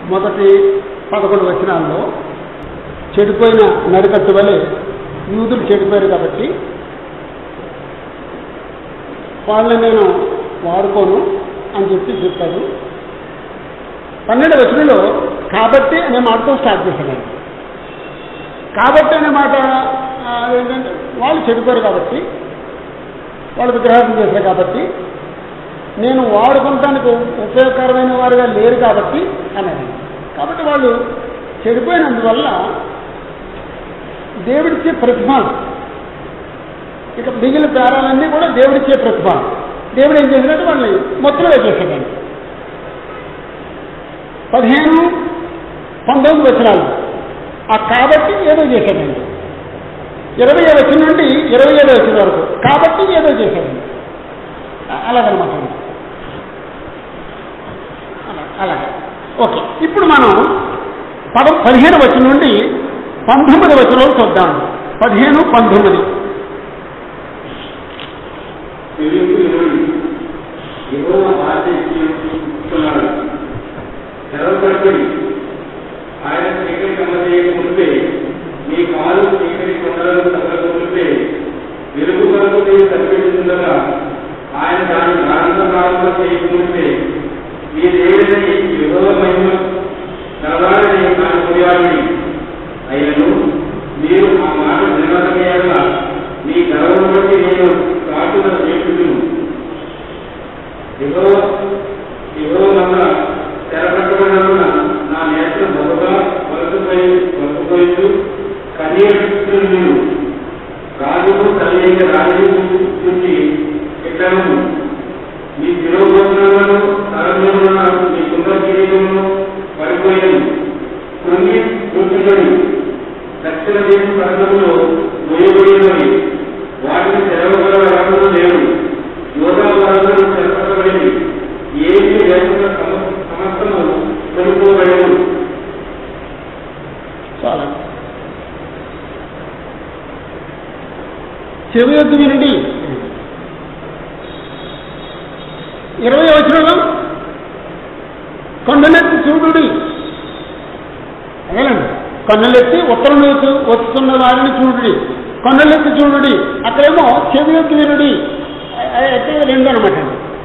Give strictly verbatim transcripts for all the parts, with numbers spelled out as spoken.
మొదటి పదకొండు వచనాల్లో చెడిపోయిన నడికట్టు వలె యూదులు చెడిపోయారు కాబట్టి వాళ్ళని నేను వాడుకోను అని చెప్పి చెప్పారు. పన్నెండు వచనంలో కాబట్టి అనే మాటతో స్టార్ట్ చేశాను. కాబట్టి అనే మాట ఏంటంటే వాళ్ళు చెడిపోయారు కాబట్టి, వాళ్ళు విగ్రహార్థం చేశారు కాబట్టి, నేను వాడుకుంటానికి ఉపయోగకరమైన వారుగా లేరు కాబట్టి అనేది. కాబట్టి వాళ్ళు చెడిపోయినందువల్ల దేవుడిచ్చే ప్రతిఫలం, ఇక మిగిలిన పేరాలన్నీ కూడా దేవుడిచ్చే ప్రతిఫలం. దేవుడు ఏం చేసినట్టు వాళ్ళని మొత్తం వేసేసాడండి. పదిహేను పంతొమ్మిది వచనాలు ఆ కాబట్టి ఏదో చేశాడండి. ఇరవై వచ్చిన నుండి ఇరవై ఏడు వచ్చిన వరకు కాబట్టి ఏదో చేశాడండి. అలాగనమాట. అలాగే ఓకే. ఇప్పుడు మనం పద పదిహేను వచ్చిన నుండి పంతొమ్మిది వచనాలు చూద్దాం. పదిహేను పంతొమ్మిది. ఆయన చీకటి కమ్మజేయకుంటే మీ కాలు చీకటి కొండలను తగ్గకుంటే వెలుగు వరకు నేను తప్పించుండగా ఆయన దాని ప్రారంభ ప్రారంభం చేయకుంటే మీ దేవుడిని యుగ మహిమ కలవాలని ఆయన కొనియాడి అయినను మీరు ఆ మాట నిలబడమేలా మీ గర్వం బట్టి నేను కాటున చేస్తున్నాను. యుగో యుగో వల్ల తెరపట్టబడిన నా నేత్రం బహుగా వలసపోయి వలసపోయింది. కన్యను రాజుకు తల్లి రాజు నుంచి ఎక్కడము మీ శిరోభోజనాలను తరంలో మీ కుంభ కిరీటమును పడిపోయాను. కృంగి కూర్చుకొని దక్షిణ దేశ ప్రాంతంలో మోయబడినవి వాటిని తెరవగల రాజులు లేవు. యోగా వారందరూ చెరపట్టబడి ఏమి లేకుండా సమస్తము కొనుక్కోబడేవు. చాలా చెవి యొద్దు వినండి. ఇరవై వచనంలో కొండలెత్తి చూడుడి. అదేనండి, కొండలెత్తి ఉత్తరం వైపు వస్తున్న వారిని చూడుడి, కొండలెత్తి చూడుడి. అక్కడేమో చెవి యొద్దు వినుడి. అయితే రెండు అనమాట.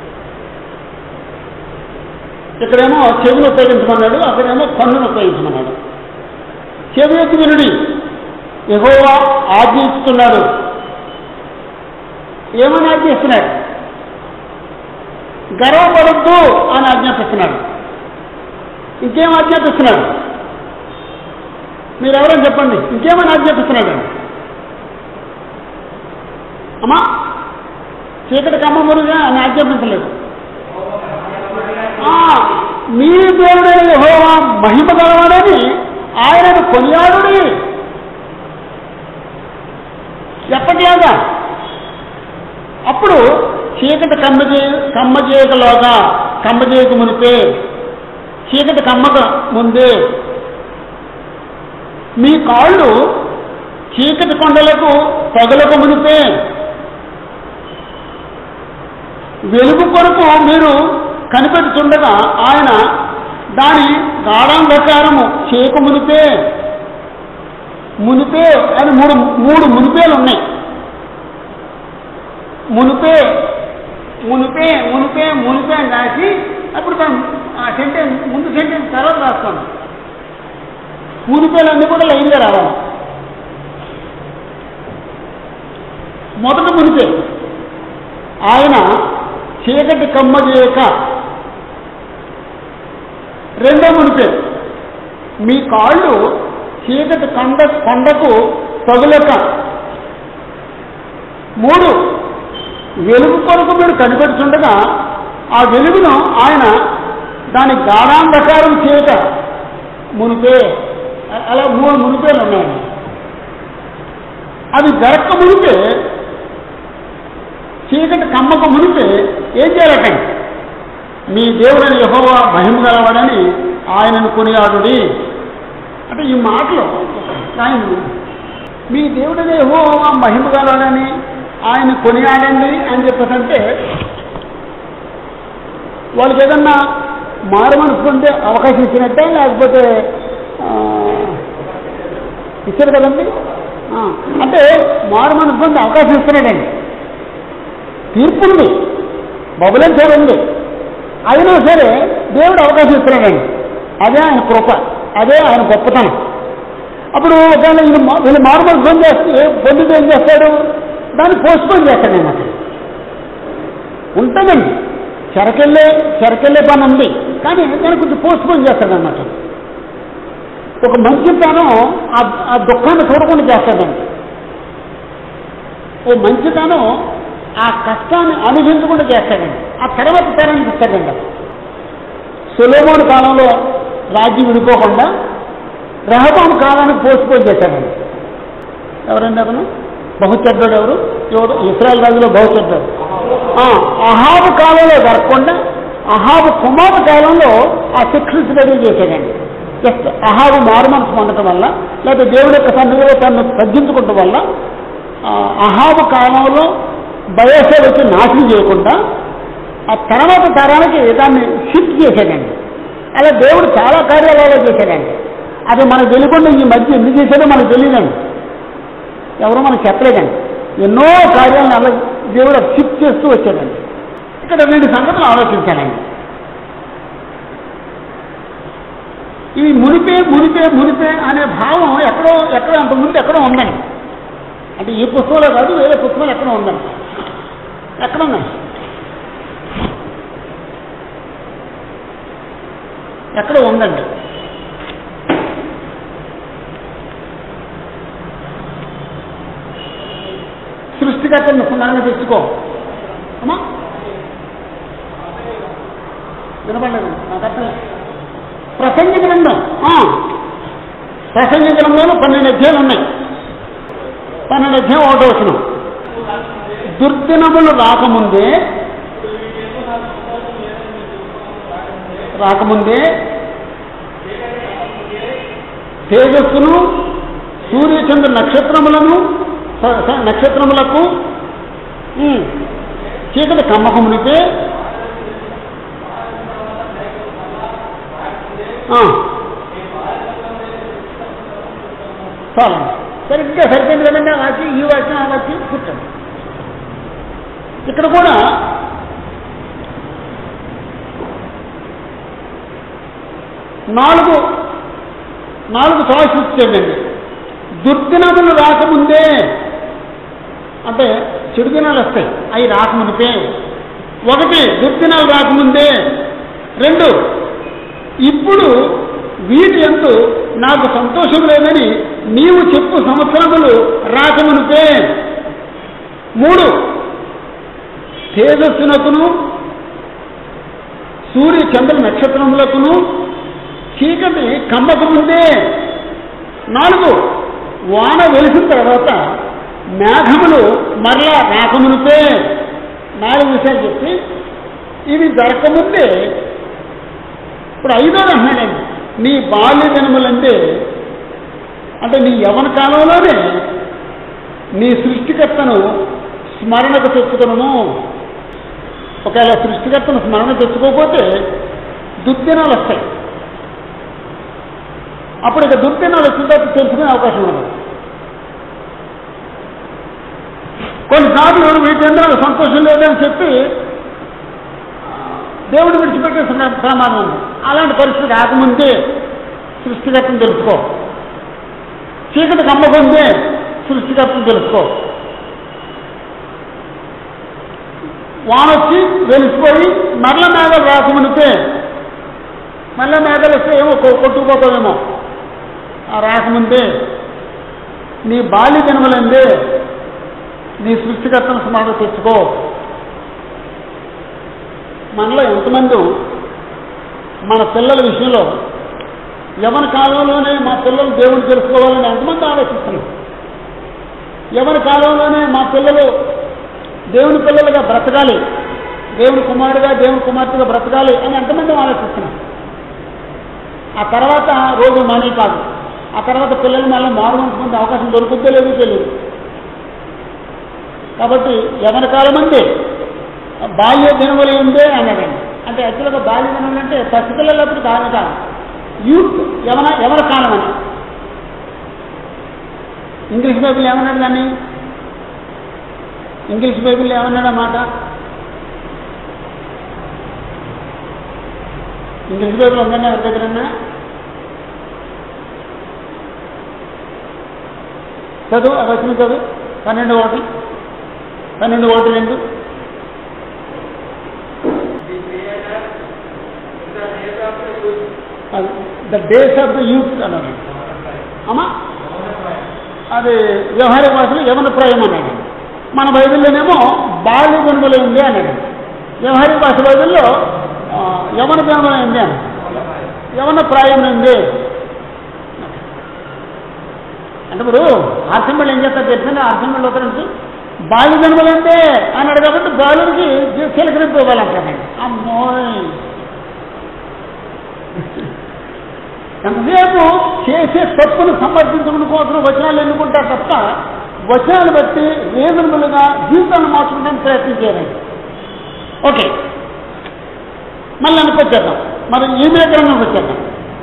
ఇక్కడేమో చెవిని ఉపయోగించమన్నాడు, అక్కడేమో కన్నును ఉపయోగించమన్నాడు. చెవి యొద్దు వినుడి, యెహోవా ఆజ్ఞిస్తున్నాడు. ఏమని ఆజ్ఞిస్తున్నాడు? గర్వపడద్దు అని ఆజ్ఞాపిస్తున్నాడు. ఇంకేం ఆజ్ఞాపిస్తున్నాడు? మీరు ఎవరైనా చెప్పండి, ఇంకేమని ఆజ్ఞాపిస్తున్నాడు? అమ్మా చీకటి కమ్మమురుగా అని ఆజ్ఞాపించలేదు. మీ దేవుడైన యెహోవా మహిమ గలవాడని ఆయనను కొనియాడుడి. ఎప్పటిలాగా అప్పుడు చీకటి కమ్మజే కమ్మజేయకలోగా కమ్మజేయక మునిపే, చీకటి కమ్మక ముందే మీ కాళ్ళు చీకటి కొండలకు తగులకు మునిపే, వెలుగు కొరకు మీరు కనిపెట్టుచుండగా ఆయన దాని గాఢాంధకారము చేయక మునిపే. మునిపే అని మూడు మూడు మునిపేలు ఉన్నాయి. మునిపే మునిపే మునిపే మునిపే అని రాసి అప్పుడు ఆ సెంటెన్స్ ముందు సెంటెన్స్ తర్వాత రాస్తాను. మునిపేలు అన్నీ కూడా లైన్గా రావాలి. మొదటి మునిపే ఆయన చీకటి కమ్మ చేయక. రెండో మునిపే మీ కాళ్ళు చీకటి కొండ కొండకు తగులక. మూడు వెలుగు కొరకు మీరు కనిపెడుతుండగా ఆ వెలుగును ఆయన దాని గాఢాంధకారం చేయక మునిపే. అలా మూడు మునిపేలు ఉన్నాయి. అది జరక్క మునిపే, చీకటి కమ్మక మునిపే ఏం చేయాలటండి? మీ దేవుడైన యెహోవా మహిమ గలవాడని ఆయనను కొనియాడుడి. అంటే ఈ మాటలో ఆయన మీ దేవుడైన యెహోవా మహిమ గలవాడని ఆయన కొనియాడండి అని చెప్పేసంటే వాళ్ళకి ఏదన్నా మారు మనసు పొందే అవకాశం ఇచ్చినట్టే, లేకపోతే ఇచ్చారు కదండి. అంటే మారు మనసు పొందే అవకాశం ఇస్తున్నాడండి. తీర్పు ఉంది, బబులం సేవ ఉంది, అయినా సరే దేవుడు అవకాశం ఇస్తున్నాడండి. అదే ఆయన కృప, అదే ఆయన గొప్పతనం. అప్పుడు ఒకవేళ వీళ్ళు వీళ్ళు మారు మనసు పొందే పొందితే ఏం చేస్తాడు? దాన్ని పోస్ట్పోన్ చేస్తాడన్నమాట. ఉంటుందండి, చెరకెళ్ళే చెరకెళ్ళే పని ఉంది, కానీ దాన్ని కొంచెం పోస్ట్పోన్ చేస్తాడన్నమాట. ఒక మంచితనం ఆ దుఃఖాన్ని చూడకుండా చేస్తాడండి. ఓ మంచితనం ఆ కష్టాన్ని అనుభవించకుండా చేస్తాడండి. ఆ తర్వాత తరానికి ఇస్తాడండి. సొలొమోను కాలంలో రాజ్యం విడిపోకుండా రెహబాము కాలానికి పోస్ట్పోన్ చేశాడండి. ఎవరండి అతను? బహుచెడ్డాడు. ఎవరు? ఎవరు? ఇశ్రాయేల్ రాజులో బహుచెడ్డాడు. అహాబు కాలంలో జరగకుండా అహాబు కుమారు కాలంలో ఆ శిక్షించి రెడీ చేశాడండి. జస్ట్ అహాబు మారు మనసు పొందటం వల్ల, లేదా దేవుడి యొక్క సన్నిధిలో తను తగ్గించుకోవటం వల్ల అహాబు కాలంలో బయోసేవ వచ్చి నాశనం చేయకుండా ఆ తర్వాత తరానికి దాన్ని షిఫ్ట్ చేశాడండి. అలా దేవుడు చాలా కార్యాలయాలు చేశాడండి. అది మనకు తెలియకుండా ఈ మధ్య ఎందుకు చేశాడో మనకు తెలియదండి, ఎవరో మనకు చెప్పలేదండి. ఎన్నో కార్యాలను అలా దేవుడు షిఫ్ట్ చేస్తూ వచ్చాడండి. ఇక్కడ రెండు సంగతులు ఆలోచించాలండి. ఇవి మునిపే మునిపే మునిపే అనే భావం ఎక్కడో ఎక్కడో అంతకుముందు ఎక్కడో ఉందండి. అంటే ఈ పుస్తకంలో కాదు, వేరే పుస్తకంలో ఎక్కడో ఉందండి. ఎక్కడ ఉన్నాయి? ఎక్కడో ఉందండి. సృష్టికర్తను స్మరణ తెచ్చుకో. అమ్మా వినపడలేదు నాకు అర్థం. ప్రసంగ గ్రంథం, ప్రసంగ గ్రంథంలో పన్నెండు అధ్యాయాలు ఉన్నాయి. పన్నెండు అధ్యాయం ఒకటో వచనం, దుర్దినములు రాకముందే రాకముందే తేజస్సును సూర్యచంద్ర నక్షత్రములను నక్షత్రములకు చీకటి కమ్మకమునిపే చాలా సరిగ్గా సరిపోయింది కదండి. ఆ వాక్యం ఈ వాక్యం ఆ వాక్యం కూర్చోండి. ఇక్కడ కూడా నాలుగు నాలుగు చాయిస్ ఇచ్చేయండి. దుర్దినములు రాకముందే అంటే చెడు దినాలు వస్తాయి, అవి రాకమునిపే. ఒకటి, దుర్దినాలు రాకముందే. రెండు, ఇప్పుడు వీటి యందు నాకు సంతోషం లేదని నీవు చెప్పు సంవత్సరములు రాకమునిపే. మూడు, తేజస్సునకును సూర్య చంద్ర నక్షత్రములకును చీకటి కమ్మకముందే. నాలుగు, వాన వెలిసిన తర్వాత మేఘములు మరలా రాకమునిపే. నాలుగు విషయాలు చెప్పి ఇవి జరగకముందే ఇప్పుడు ఐదోది అంటున్నాడండి, నీ బాల్య దినములంటే అంటే నీ యవన కాలంలోనే నీ సృష్టికర్తను స్మరణకు తెచ్చుకును. ఒకవేళ సృష్టికర్తను స్మరణ తెచ్చుకోకపోతే దుర్దినాలు వస్తాయి. అప్పుడు ఇక దుర్దినాలు వచ్చిన తర్వాత తెలుసుకునే అవకాశం ఉండదు. కొన్నిసార్లు వీటందరూ సంతోషం లేదని చెప్పి దేవుడు విడిచిపెట్టే ప్రమాదం ఉంది. అలాంటి పరిస్థితి రాకముందే సృష్టికర్తను తెలుసుకో. చీకటి కమ్మకుందే సృష్టికర్తను తెలుసుకో. వానొచ్చి వెలిసిపోయి మరల మేఘాలు రాకమునిపే. మళ్ళీ మేఘాలు వస్తే ఏమో కొట్టుకుపోతావేమో. ఆ రాకముందే నీ బాల్య జన్మలందే నీ సృష్టికర్తను స్మరణ తెచ్చుకో. మనలో ఎంతమంది మన పిల్లల విషయంలో యవన కాలంలోనే మా పిల్లలు దేవుని తెలుసుకోవాలని ఎంతమంది ఆలోచిస్తున్నారు? యవన కాలంలోనే మా పిల్లలు దేవుని పిల్లలుగా బ్రతకాలి, దేవుని కుమారుడుగా దేవుని కుమార్తెగా బ్రతకాలి అని ఎంతమంది ఆలోచిస్తున్నారు? ఆ తర్వాత రోజు మనీ కాదు, ఆ తర్వాత పిల్లల మళ్ళీ మారుమనుకునే అవకాశం దొరుకుతుందో లేదో తెలియదు. కాబట్టి యవన కాలం అంటే బాల్య దినములు ఉందే అన్నాడండి. అంటే యాక్చువల్గా బాల్యం అంటే పసిపిల్లలప్పుడు కాలం కాలం, యూత్ యవన యవన కాలం అని. ఇంగ్లీష్ బైబిల్ ఏమన్నాడు దాన్ని? ఇంగ్లీష్ బైబిల్ ఏమన్నాడు అన్నమాట? ఇంగ్లీష్ బైబిల్ ఉందండి ఎవరి దగ్గరన్నా? చదువు అది వచ్చిన చదువు పన్నెండు ఒకటి పన్నెండు ఒకటి రెండు. The days of the youth అన్నాడు అమ్మా. అది వ్యవహారిక భాషలో యవన ప్రాయం అన్నాడు. మన బైబిల్లోనేమో బాల్య గుణములు ఉంది అన్నాడు. వ్యవహారిక భాష బైబిల్లో యవన గుణములు ఉంది అన్నాడు, యవన ప్రాయం ఉంది అంటే. ఇప్పుడు ఆర్సంబళ్ళు ఏం చేస్తారు తెలిసిన? ఆర్సంబళ్ళు అవుతారంటే బాల్య జన్మలు అంటే అన్నాడు కాబట్టి బాలుడికి చిలకరింపు ఇవ్వాలంటాడండి. అమ్మోయ్ ఎంతసేపు చేసే తప్పును సమర్థించడం కోసం వచనాలు ఎన్నుకుంటారు తప్ప వచనాలు బట్టి రీజనబుల్గా జీవితాన్ని మార్చుకోవడానికి ప్రయత్నం చేయాలండి. ఓకే, మళ్ళీ అనుకొచ్చేద్దాం. మరి ఈమె గ్రంథంకి వచ్చేద్దాం.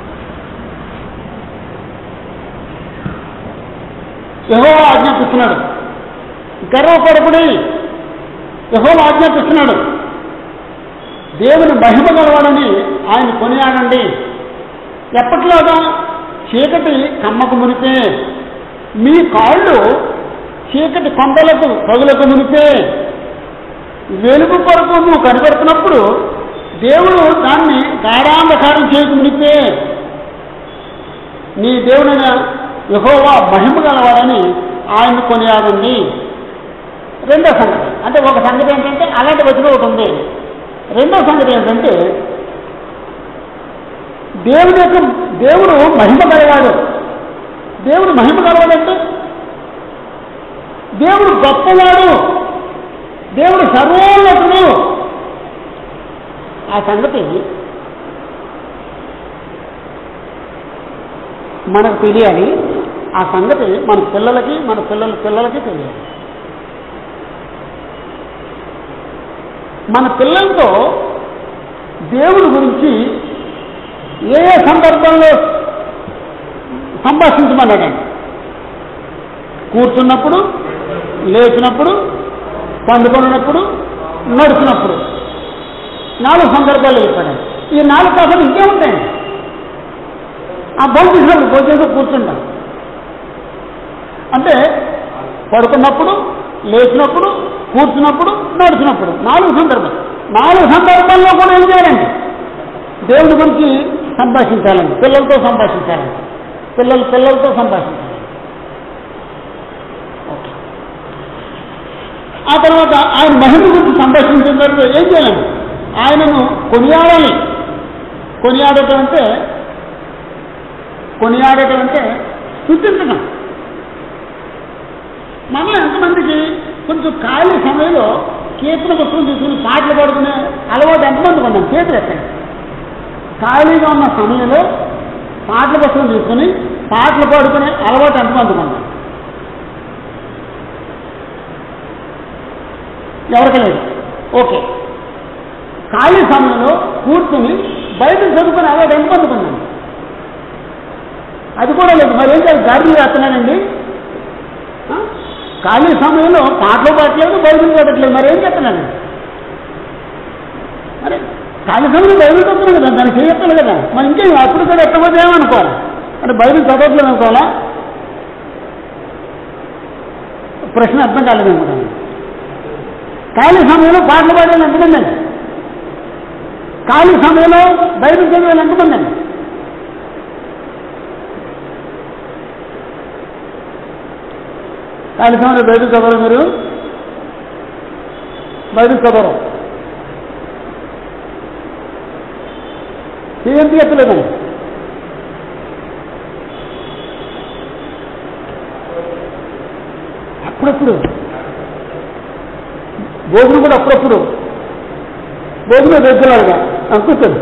యెహోవా ఆజ్ఞాపిస్తున్నాడు, గర్వపడకుడి. యెహోవా ఆజ్ఞాపిస్తున్నాడు, దేవుని మహిమ గలవాడని ఆయన కొనియాడండి. ఎప్పటిలాగా చీకటి కమ్మకు మునిపే, మీ కాళ్ళు చీకటి కొండలకు పగులకు మునిపే, వెలుగు కొరకు నువ్వు కనిపెడుతున్నప్పుడు దేవుడు దాన్ని గాఢాంధకారం చేయకు మునిపే నీ దేవుడైన యెహోవా మహిమ గలవాడని ఆయన కొనియాడండి. రెండో సంగతి అంటే, ఒక సంగతి ఏంటంటే అలాంటి వచ్చిన ఒకటి ఉంది. రెండో సంగతి ఏంటంటే దేవుడు యొక్క దేవుడు మహిమ గలవాడు. దేవుడు మహిమ గలవాడంటే దేవుడు గొప్పవాడు, దేవుడు సర్వోన్నతుడు. ఆ సంగతి మనకు తెలియాలి. ఆ సంగతి మన పిల్లలకి మన పిల్లల పిల్లలకి తెలియాలి. మన పిల్లలతో దేవుడి గురించి ఏ ఏ సందర్భంలో సంభాషించమన్నాడండి? కూర్చున్నప్పుడు, లేచినప్పుడు, పండుకొన్నప్పుడు, నడుచున్నప్పుడు. నాలుగు సందర్భాలు చెప్పాడండి. ఈ నాలుగు కాకుండా ఇంకేముంటాయండి? ఆ భోజనం భోజనం కూర్చుంటాం అంటే పడుకున్నప్పుడు, లేచినప్పుడు, కూర్చున్నప్పుడు, నడుచున్నప్పుడు. నాలుగు సందర్భాలు. నాలుగు సందర్భాల్లో కూడా ఏం చేయాలండి? దేవుడి గురించి సంభాషించాలండి. పిల్లలతో సంభాషించాలండి. పిల్లలు పిల్లలతో సంభాషించాలి. ఓకే. ఆ తర్వాత ఆయన మహిమ గురించి సంభాషించిన తర్వాత ఏం చేయాలండి? ఆయనను కొనియాడాలి. కొనియాడటం అంటే కొనియాడటం అంటే స్తుతించడం. మనలో ఎంతమందికి కొంచెం ఖాళీ సమయంలో కీర్తన పుస్తకం తీసుకుని పాటలు పాడుకునే అలవాటు ఎంతమందికి ఉన్నాం? చేతులు ఎత్తండి. ఖాళీగా ఉన్న సమయంలో పాటల పుస్తకం తీసుకుని పాటలు పాడుకునే అలవాటు ఎంతమందికి ఉన్నాం? ఎవరికి లేదు. ఓకే. ఖాళీ సమయంలో కూర్చుని బయటకు చదువుకునే అలవాటు ఎంతమందికి ఉన్నాం? అది కూడా లేదు. మరి ఏం చేయాలి? గాడిలు వేస్తున్నానండి. ఖాళీ సమయంలో పాటలు పాడలేదు, బైబిల్ చదవట్లేదు. మరి ఏం చెప్తున్నానండి? మరి ఖాళీ సమయంలో బైబిల్ చదువుతున్నాను కదా, దానికి చేయట్లేదు కదా. మరి ఇంకేం అప్పుడు కూడా ఎట్టబోతే ఏమనుకోవాలి? అంటే బైబిల్ చదవట్లేదు అనుకోవాలా? ప్రశ్న అర్థం కాలేదు అనుకుంటాను. ఖాళీ సమయంలో పాటలు పాడేది ఎంతమంది అండి? ఖాళీ సమయంలో బైబిల్ చదివేది ఎంతమంది అండి? ఖాళీ సమయంలో బైబిల్ చదవరు. మీరు బైబిల్ చదవరు. ఏం తీయట్లేదండి. అప్పుడప్పుడు భోజనం కూడా అప్పుడప్పుడు భోజనం రెగ్యులర్గా అనుకుంటుంది.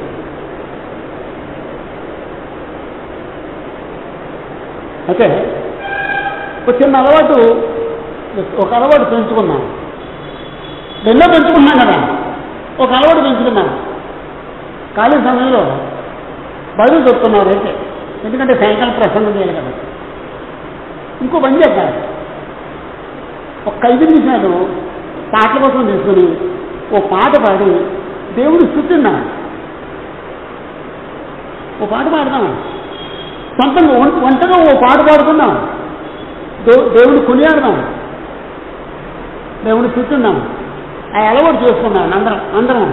అయితే ఒక చిన్న అలవాటు ఒక అలవాటు పెంచుకున్నాను. రెండో పెంచుకున్నాను కదా, ఒక అలవాటు పెంచుకున్నాను. ఖాళీ సమయంలో బైబిల్ చెప్తున్నారు అయితే, ఎందుకంటే సాయంకాలం ప్రసంగం చేయాలి కదా. ఇంకో పని చేద్దాం, ఒక ఐదు నిమిషాలు పాటల కోసం తీసుకుని ఓ పాట పాడి దేవుడు స్తుతిద్దాం. ఓ పాట పాడదాం, సొంతంగా ఒంటగా ఓ పాట పాడుకుందాం, దేవుడు కొనియాడదాం, దేవుడు స్తుతిద్దాం. ఆ అలవాటు చేసుకున్నాం అందరం అందరం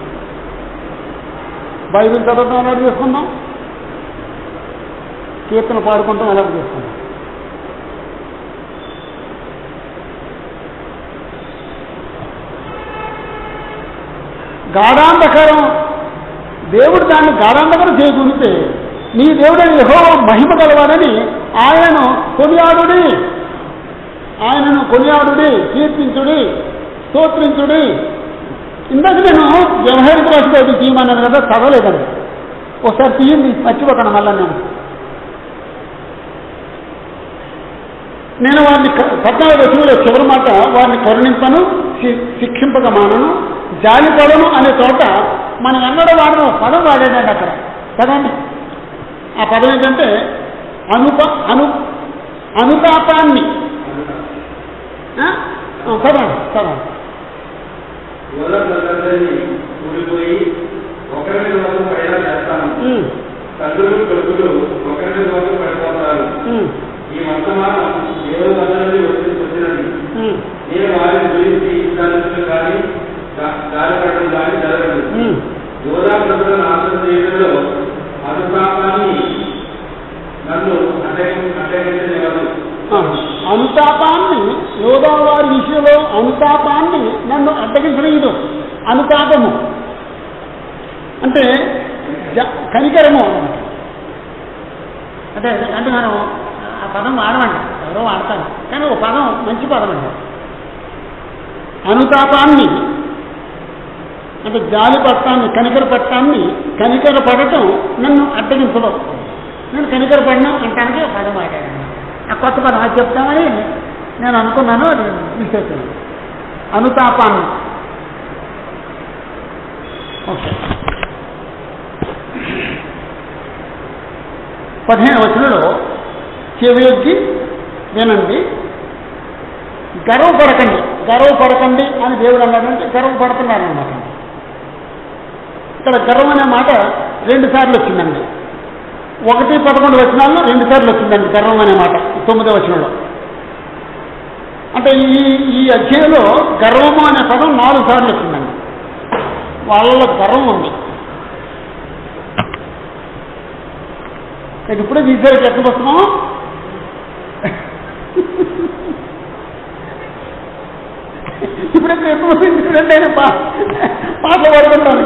బైబిల్ చదవడం అలవాటు చేసుకుందాం, కీర్తన పాడుకుంటాం అలవాటు చేసుకుందాం. గాఢాంధకారం దేవుడు దాన్ని గాఢాంధకారం చేయగలిగితే నీ దేవుడని యెహోవా మహిమ గలవాడని ఆయనను కొనియాడుడి, ఆయనను కొనియాడుడి, కీర్తించుడి, స్తోత్రించుడి. ఇందాక నేను వ్యవహారిక భాషలో అది తీయమన్నాను కదా, చదవలేదండి. ఒకసారి తీయండి, మర్చిపోతాను మళ్ళా. నేను నేను వారిని పద్నాలుగు వచనంలో చివరి మాట, వారిని కరుణింపను, శిక్షింపక మానను, జాలిపడను అనే చోట మనం ఎన్నడూ వాడడం పదం వాడాడండి అక్కడ. కదండి, ఆ పదం ఏంటంటే అనుప అను అనుతాపాన్ని చదవండి చదవండి. కూలిపోయి ఒకరి వరకు పడేలా చేస్తాను, తండ్రులు కొడుకులు ఒకరి వరకు పడిపోతారు. ఈ వర్తమానం దేవుడు అందరినీ వచ్చినది. నేను వారిని గురించి ఇష్టాలు కానీ గాలిపడడం కానీ జరగదు. యోధా ప్రజల నాశనం చేయడంలో అనుతాపాన్ని నన్ను అడ్డగించనివ్వదు. అనుతాపాన్ని యోధా వారి విషయంలో అనుతాపాన్ని నన్ను అడ్డగించలేదు. అనుతాపము అంటే కనికరము అంటే అంటే మనం ఆ పదం వాడమండి, ఎవరో వాడతాను, కానీ ఒక పదం మంచి పదం అండి. అనుతాపాన్ని అంటే జాలి పట్టాన్ని, కనికర పట్టాన్ని, కనికర పడటం నన్ను అడ్డగించలేదు. నేను కనికర పడినా అంటానికి పదం వాడాను. ఆ కొత్త పదం అది చెప్తామని నేను అనుకున్నాను, అది మిస్టేక్. అనుతాపాన్ని ఓకే. పదిహేను వచనంలో చెవియొగ్గి వినండి, గర్వపడకండి. గర్వపడకండి అని దేవుడు అన్నాడంటే గర్వపడుతున్నారు అన్నమాట. ఇక్కడ గర్వం అనే మాట రెండు సార్లు వచ్చిందండి. ఒకటి పదకొండు వచనాల్లో రెండు సార్లు వచ్చిందండి గర్వం అనే మాట, తొమ్మిదో వచనంలో. అంటే ఈ ఈ అధ్యాయంలో గర్వము అనే పదం నాలుగు సార్లు వచ్చిందండి. వాళ్ళలో గర్వం ఉంది. ఇప్పుడే తీసారు ఎక్కడ వస్తున్నాం. ఇప్పుడెక్కడ ఎప్పుడు వస్తుంది పాటలు పాడుకుంటాను.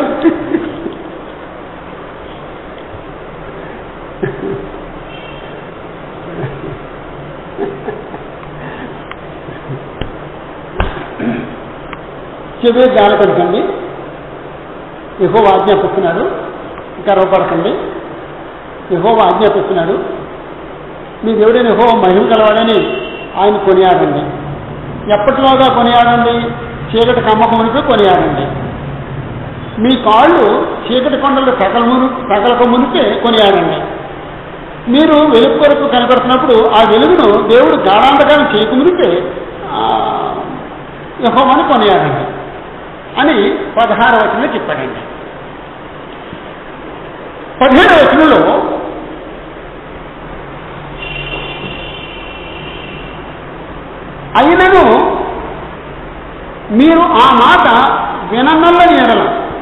చెవి జాలపడకండి, యెహోవా ఆజ్ఞాపిస్తున్నాడు. గర్వపడకండి, యెహోవా ఆజ్ఞాపిస్తున్నాడు. మీ దేవుడైన యెహోవా మహిమ గలవాడని ఆయన కొనియాడండి. ఎప్పటిలోగా కొనియాడండి? చీకటి కమ్మక మునిపి కొనియాడండి. మీ కాళ్ళు చీకటి కొండలు తగల మును తగలక మునిపే కొనియాడండి. మీరు వెలుగు కొరకు కనబడుతున్నప్పుడు ఆ వెలుగును దేవుడు గాఢాంధకారం చేయక మునిపే యెహోవాని కొనియాడండి అని పదహారు వచనంలో చెప్పాడండి. పదిహేడు వచనంలో అయినను మీరు ఆ మాట విననల్లని ఎడల,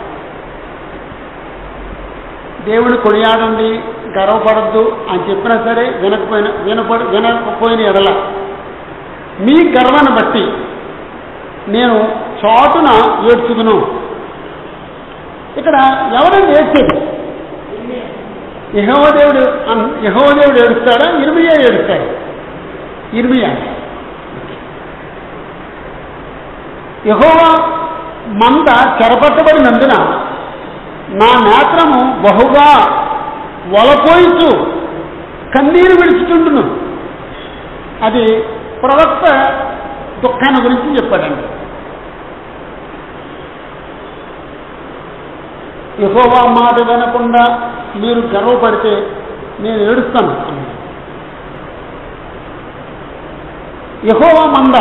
దేవుని కొనియాడండి, గర్వపడద్దు అని చెప్పినా సరే వినకపోయిన వినపడి వినకపోయిన ఎడల మీ గర్వాన్ని బట్టి నేను చాటున ఏడ్చుకును. ఇక్కడ ఎవరైనా ఏడ్చేది? యెహోవా దేవుడు యెహోవా దేవుడు ఏడుస్తాడా? ఇర్మియా ఏడుస్తాడు. ఇర్మియా యెహోవా మంద చెరపట్టబడినందున నా నేత్రము బహుగా వలపోయిచు కన్నీరు విడుచుతుండును. అది ప్రవక్త దుఃఖాన్ని గురించి చెప్పాడండి. యెహోవా మాట వినకుండా మీరు గర్వపడితే నేను ఏడుస్తాను అన్నాడు. యెహోవా మంద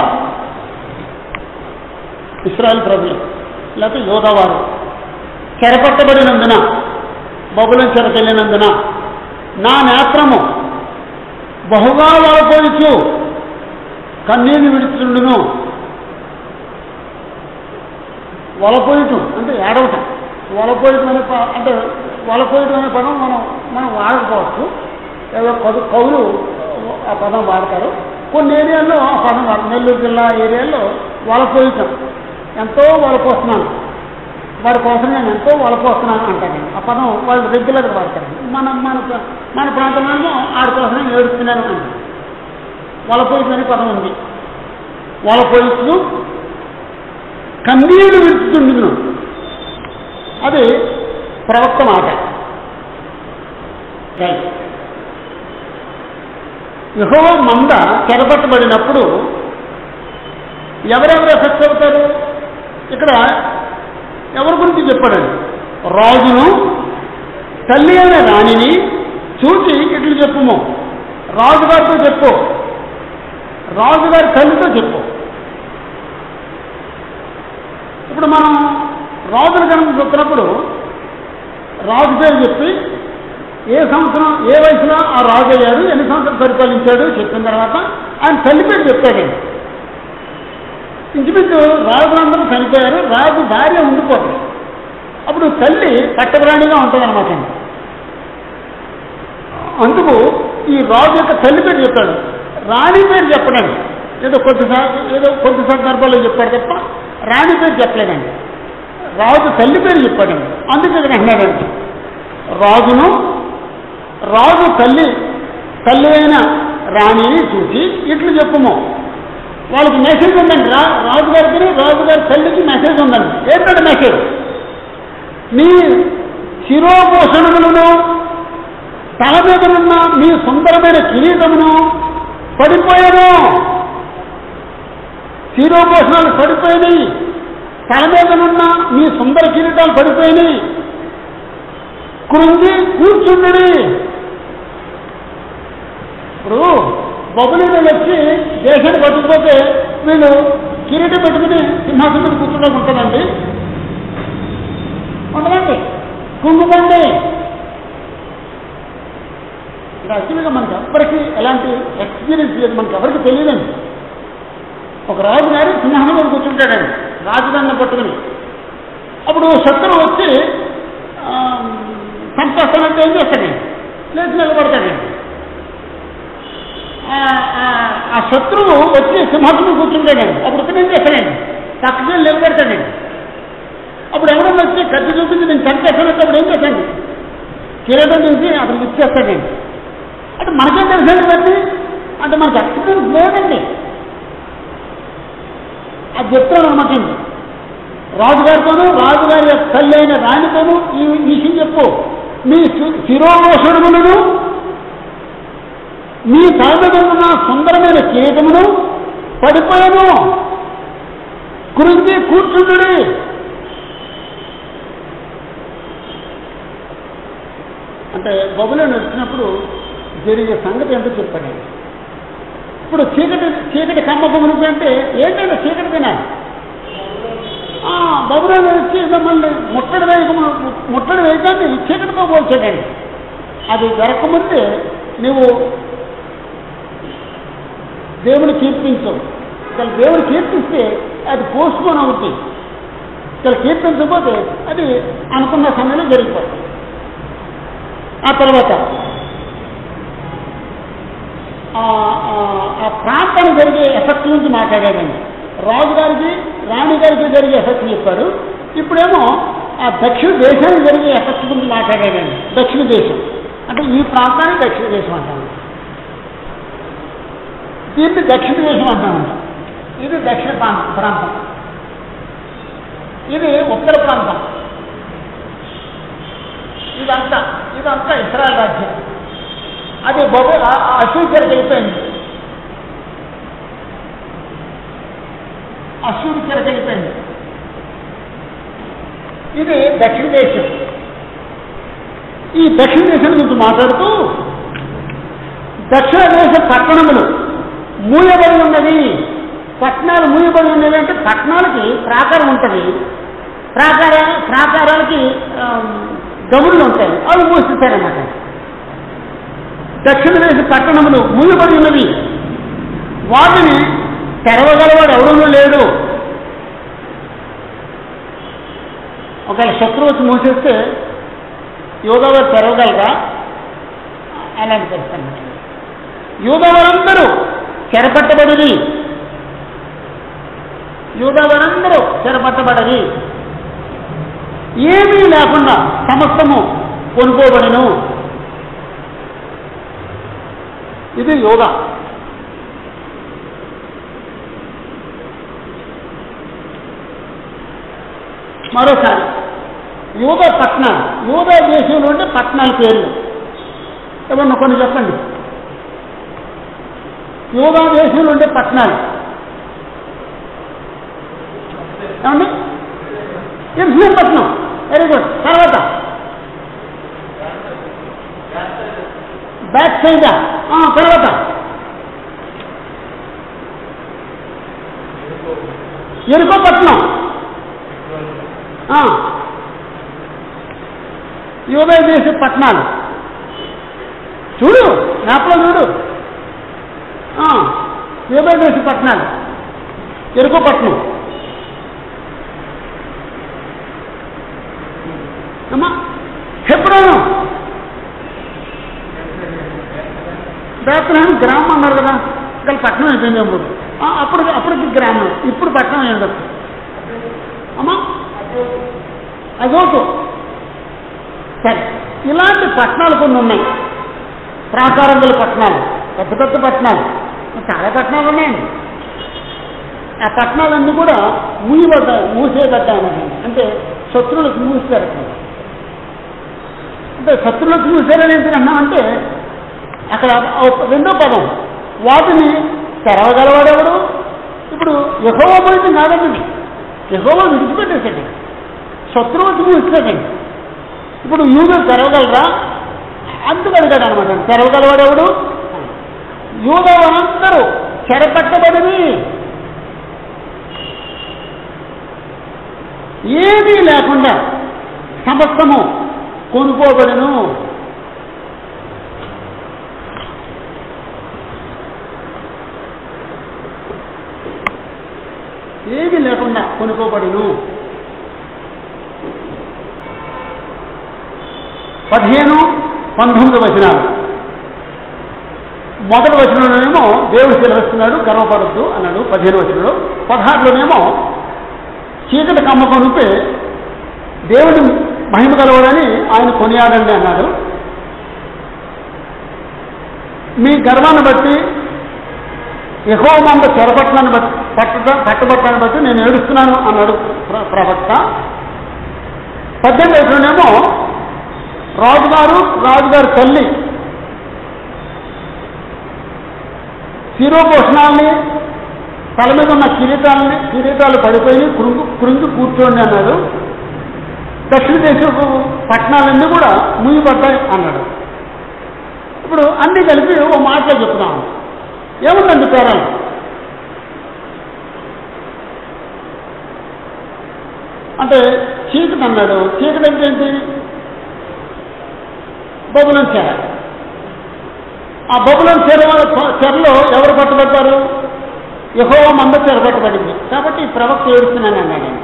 ఇశ్రాయేలు ప్రజలు లేకపోతే యోధావారు చెరపట్టబడినందున, బబులోను చెరకెళ్ళినందున నా నేత్రము బహుగా వలపోయిచు కన్నీళ్లు విడుచుండును. వలపోయటం అంటే ఏడవటం. వలపోయటం అనే అంటే వలపోయటం అనే పదం మనం మనం వాడకపోవచ్చు. ఏదో కదు కవులు ఆ పదం వాడతారు. కొన్ని ఏరియాల్లో ఆ పదం వాడతారు. నెల్లూరు జిల్లా ఏరియాలో వలపోయటం, ఎంతో వలపోస్తున్నాను, వాడి కోసం నేను ఎంతో వలపోస్తున్నాను అంటారండి. ఆ పదం వాళ్ళు రెగ్యులర్గా వాడతారండి. మన మన మన ప్రాంతంలో ఆడి కోసం నేను ఏడుస్తున్నాను అంటారు. వలపోయటం అనే పదం ఉంది. వలపోయిస్తూ కన్నీళ్లు విడుచుతుండును, అది ప్రవక్త మాట. యెహోవా మంద చెరపట్టబడినప్పుడు ఎవరెవరు ఎఫెక్ట్ అవుతారు? ఇక్కడ ఎవరి గురించి చెప్పాడండి? రాజును తల్లి అనే రాణిని చూచి ఇట్లు చెప్పుము. రాజుగారితో చెప్పు, రాజుగారి తల్లితో చెప్పు. ఇప్పుడు మనం రాజుల కనుక చూస్తున్నప్పుడు రాజు పేరు చెప్పి ఏ సంవత్సరం ఏ వయసులో ఆ రాజు అయ్యాడు, ఎన్ని సంవత్సరాలు పరిపాలించాడు చెప్పిన తర్వాత ఆయన తల్లి పేరు చెప్తాడండి. ఇంచుమించు రాజులందరూ చనిపోయారు, రాజు భార్య ఉండిపోతుంది. అప్పుడు తల్లి పట్టప్రాణిగా ఉంటుంది అనమాట. అందుకు ఈ రాజు యొక్క తల్లి పేరు చెప్పాడు, రాణి పేరు చెప్పడండి. ఏదో కొద్దిసార్లు ఏదో కొద్ది సందర్భాల్లో చెప్పాడు తప్ప రాణి పేరు చెప్పలేదండి. రాజు తల్లి పేరు చెప్పాడండి. అందుకే ఇక్కడ అన్నాడండి, రాజును రాజు తల్లి తల్లి అయిన రాణిని చూసి ఇట్లు చెప్పుము. వాళ్ళకి మెసేజ్ ఉందండి. రా రాజుగారికి రాజుగారి తల్లికి మెసేజ్ ఉందండి. ఏంటంటే మెసేజ్, మీ శిరోభూషణములను తల మీదనున్న మీ సుందరమైన కిరీటమును పడిపోయాను. శిరోభూషణాలు పడిపోయినాయి, తల మీదనున్న మీ సుందర కిరీటాలు పడిపోయినాయి. కృంగి కూర్చుండి. ఇప్పుడు బబులీలు వచ్చి దేశాన్ని పట్టుకుపోతే వీళ్ళు కిరీటం పెట్టుకుని సింహాసనం కూర్చుండడం ఉంటుందండి, ఉండదండి. కుంగుకోండి. ఇక్కడ యాక్చువల్గా మనకి ఎవరికి ఎలాంటి ఎక్స్పీరియన్స్ లేదు, మనకి ఎవరికి తెలియదండి. ఒక రాజు గారు సింహాసనం మీద కూర్చుంటాడండి రాజధానిని పట్టుకుని. అప్పుడు శత్రువు వచ్చి సంపేస్తానంటే ఏం చేస్తాడండి? లేచి నిలబడతాడండి. ఆ శత్రువు వచ్చి సింహాసనం కూర్చుంటాడండి. అప్పుడు ఇతను ఏం చేస్తాడండి? పక్కకి నిలబెడతాడండి. అప్పుడు ఎవరైనా వచ్చి కత్తి చూపించి నేను చంపేస్తానంటే అప్పుడు ఏం చేస్తాండి? కిరీటం తీసి అతనికి ఇచ్చేస్తాడండి. అంటే మనకేం తెలుసండి బట్టి అంటే మనకి ఎక్స్పీరియన్స్ లేదండి. అది చెప్తాను అనమాట. రాజుగారితోనూ రాజుగారి తల్లి అయిన రాణితోనూ ఈ విషయం చెప్పు. మీ శిరోభూషణములను మీ తలదన్న సుందరమైన కిరీటమును పడిపోయాను, గురించి కూర్చుండు. అంటే బబులోను వచ్చినప్పుడు జరిగే సంగతి ఎంతో చెప్పాడు. ఇప్పుడు చీకటి చీకటి కమ్మ బొమ్మలు అంటే ఏంటంటే చీకటి తినాలి. బబులోను వచ్చి మిమ్మల్ని ముట్టడి వేయక ముట్టడి వేయకాన్ని చీకటితో పోల్చాడండి. అది జరగకముందే నువ్వు దేవుని కీర్తించు. ఇక్కడ దేవుని కీర్తిస్తే అది పోస్ట్పోన్ అవుతుంది. ఇక్కడ కీర్తించకపోతే అది అనుకున్న సమయంలో జరిగిపోతుంది. ఆ తర్వాత ఆ ప్రాంతానికి జరిగే ఎఫెక్ట్ నుంచి మాట్లాడాడండి. రాజుగారికి రాణి గారికి జరిగే ఎఫెక్ట్ చెప్పాడు. ఇప్పుడేమో ఆ దక్షిణ దేశానికి జరిగే ఎఫెక్ట్ గురించి మాట్లాడాడండి. దక్షిణ దేశం అంటే ఈ ప్రాంతాన్ని దక్షిణ దేశం అంటాము. దీన్ని దక్షిణ దేశం అంటామంట. ఇది దక్షిణ ప్రాంతం, ఇది ఉత్తర ప్రాంతం, ఇదంతా ఇదంతా ఇస్రాయల్ రాజ్యం. అది బొబ అసూరికి వెళ్ళిపోయింది. అసూరికి వెళ్ళిపోయింది. ఇది దక్షిణ దేశం. ఈ దక్షిణ దేశం గురించి మాట్లాడుతూ దక్షిణ దేశ పట్టణములు మూయబడి ఉన్నది. పట్టణాలు మూయబడి ఉన్నది అంటే పట్టణాలకి ప్రాకారం ఉంటుంది, ప్రాకార ప్రాకారాలకి గములు ఉంటాయి, అవి మూసిస్తారన్నమాట. దక్షిణ దేశ పట్టణములు మూయబడి ఉన్నవి, వాటిని తెరవగలవాడు ఎవడూ లేడు. ఒకవేళ శత్రువు వచ్చి మూసేస్తే యోధావారు తెరవగలరా? అలాంటి పరిస్థితి అన్నమాట. యోధావారందరూ చెరపట్టబడి యోధావారందరూ చెరపట్టబడది, ఏమీ లేకుండా సమస్తము కొనుక్కోబడిను. ఇది యోధా. మరోసారి యోధా పట్టణాలు, యోధా దేశంలో ఉండే పట్టణాల పేర్లు ఏమన్నా కొన్ని చెప్పండి. యోధా దేశంలో ఉండే పట్టణాలు ఏమండి? ఎరుసలేం పట్టణం, వెరీ గుడ్. తర్వాత బ్యాక్ సైడా, తర్వాత ఎరుకో పట్టణం, యోధా దేశ పట్టణాలు చూడు, మ్యాప్లో చూడు. యోధా దేశ పట్టణాలు, ఎరుకో పట్టణం, అమ్మా హెబ్రోను, బేత్లెహేం గ్రామం అన్నారు కదా, ఇక్కడ పట్టణం అయిపోయింది అప్పుడు. అప్పుడు అప్పటికి గ్రామం, ఇప్పుడు పట్టణం అయ్యింది అమ్మా అదోకు. సరే, ఇలాంటి పట్టణాలు కొన్ని ఉన్నాయి, ప్రాకారం గల పట్టణాలు, పెద్ద పెద్ద పట్టణాలు, చాలా పట్టణాలు ఉన్నాయండి. ఆ పట్టణాలన్నీ కూడా మూయబడ్డాయి, మూసేయబడ్డాయి. అంటే శత్రువులకు మూసారు. అంటే శత్రువులకు మూసారని ఏంటి అన్నామంటే అక్కడ రెండో పదం, వాటిని తెరవగలవాడెవడు? ఇప్పుడు యెహోవా పోయింది కాదండి, యెహోవా విడిచిపెట్టేసాడు, శత్రువులకు మూసాడండి. ఇప్పుడు యూదులు తెరవగలరా? అందుకు అడిగాడు అనమాట, తెరవగలవాడెవడు? యూదలందరూ చెరపట్టబడి ఏమీ లేకుండా సమస్తము కొనుక్కోబడను. ఏమీ లేకుండా కొనుక్కోబడను. పదిహేను పంతొమ్మిది వచనాలు. మొదటి వచనంలోనేమో దేవుడు సెలవిస్తున్నాడు, గర్వపడద్దు అన్నాడు పదిహేను వచనంలో. పదహారులోనేమో చీకటి కమ్మకొనిపే దేవుడి మహిమ కలవాడని ఆయన కొనియాడండి అన్నాడు. మీ గర్వాన్ని బట్టి యెహోవా మంద చెరపట్టడాన్ని బట్టి పట్ట పట్టబట్టాన్ని బట్టి నేను ఏడుస్తున్నాను అన్నాడు ప్రవక్త. పద్దెనిమిది వచనంలోనేమో రాజుగారు రాజుగారి తల్లి శిరోభూషణాలని, తల మీద ఉన్న కిరీటాలని కిరీటాలు పడిపోయి కృంగు కృంగి కూర్చోండి అన్నాడు. దక్షిణ దేశపు పట్టణాలన్నీ కూడా మూయబడ్డాయి అన్నాడు. ఇప్పుడు అన్ని కలిపి ఓ మాటలో చెప్తున్నాను. ఏముందండి పేరాలు? అంటే చీకటి అన్నాడు. చీకటి అంటే ఏంటి? బబులోను చెర. ఆ బబులోను చెర చెరలో ఎవరు పట్టుబడ్డారు? యెహోవా మంద చెర పట్టుబడింది. కాబట్టి ఈ ప్రవక్త ఏడుస్తున్నాను అన్నాడండి.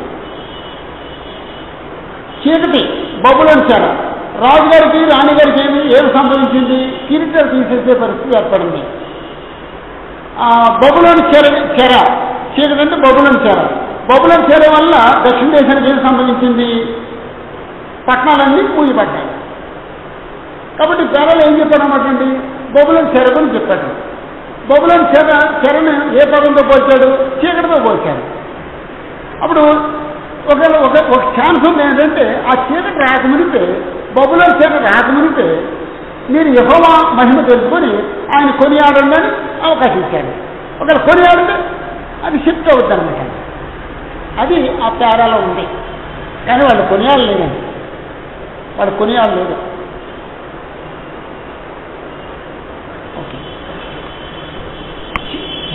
చీకటి బబులోను చెర. రాజుగారికి రాణిగారికి ఏమి ఏమి సంభవించింది? కిరీటాలు తీసేసే పరిస్థితి ఏర్పడింది. ఆ బబులోను చెర చెర చీకటి అంటే బబులోను చెర. బబులోను చెర వల్ల దక్షిణ దేశానికి ఏమి సంభవించింది? పట్టణాలన్నీ మూయబడ్డాయి. కాబట్టి చెరలు ఏం చెప్పాడు అన్నమాట? బబులోను చెర గురించి చెప్పాడు. బబులోను చెర చెరను ఏ పదంతో పోల్చాడు? చీకటితో పోల్చాడు. అప్పుడు ఒకవేళ ఒక ఒక ఛాన్స్ ఉంది ఏంటంటే ఆ చీకటి రాకమునిపే, బబులోను చెర రాకమునిపే మీరు యెహోవా మహిమ తెలుసుకొని ఆయన కొనియాడండి అని అవకాశం ఇచ్చాడు. ఒకవేళ కొనియాడితే అది షిఫ్ట్ అవుద్ది అనమాట. అది ఆ తేడాలో ఉంది. కానీ వాళ్ళు కొనియాడలేదండి, వాళ్ళు కొనియాడలేదు.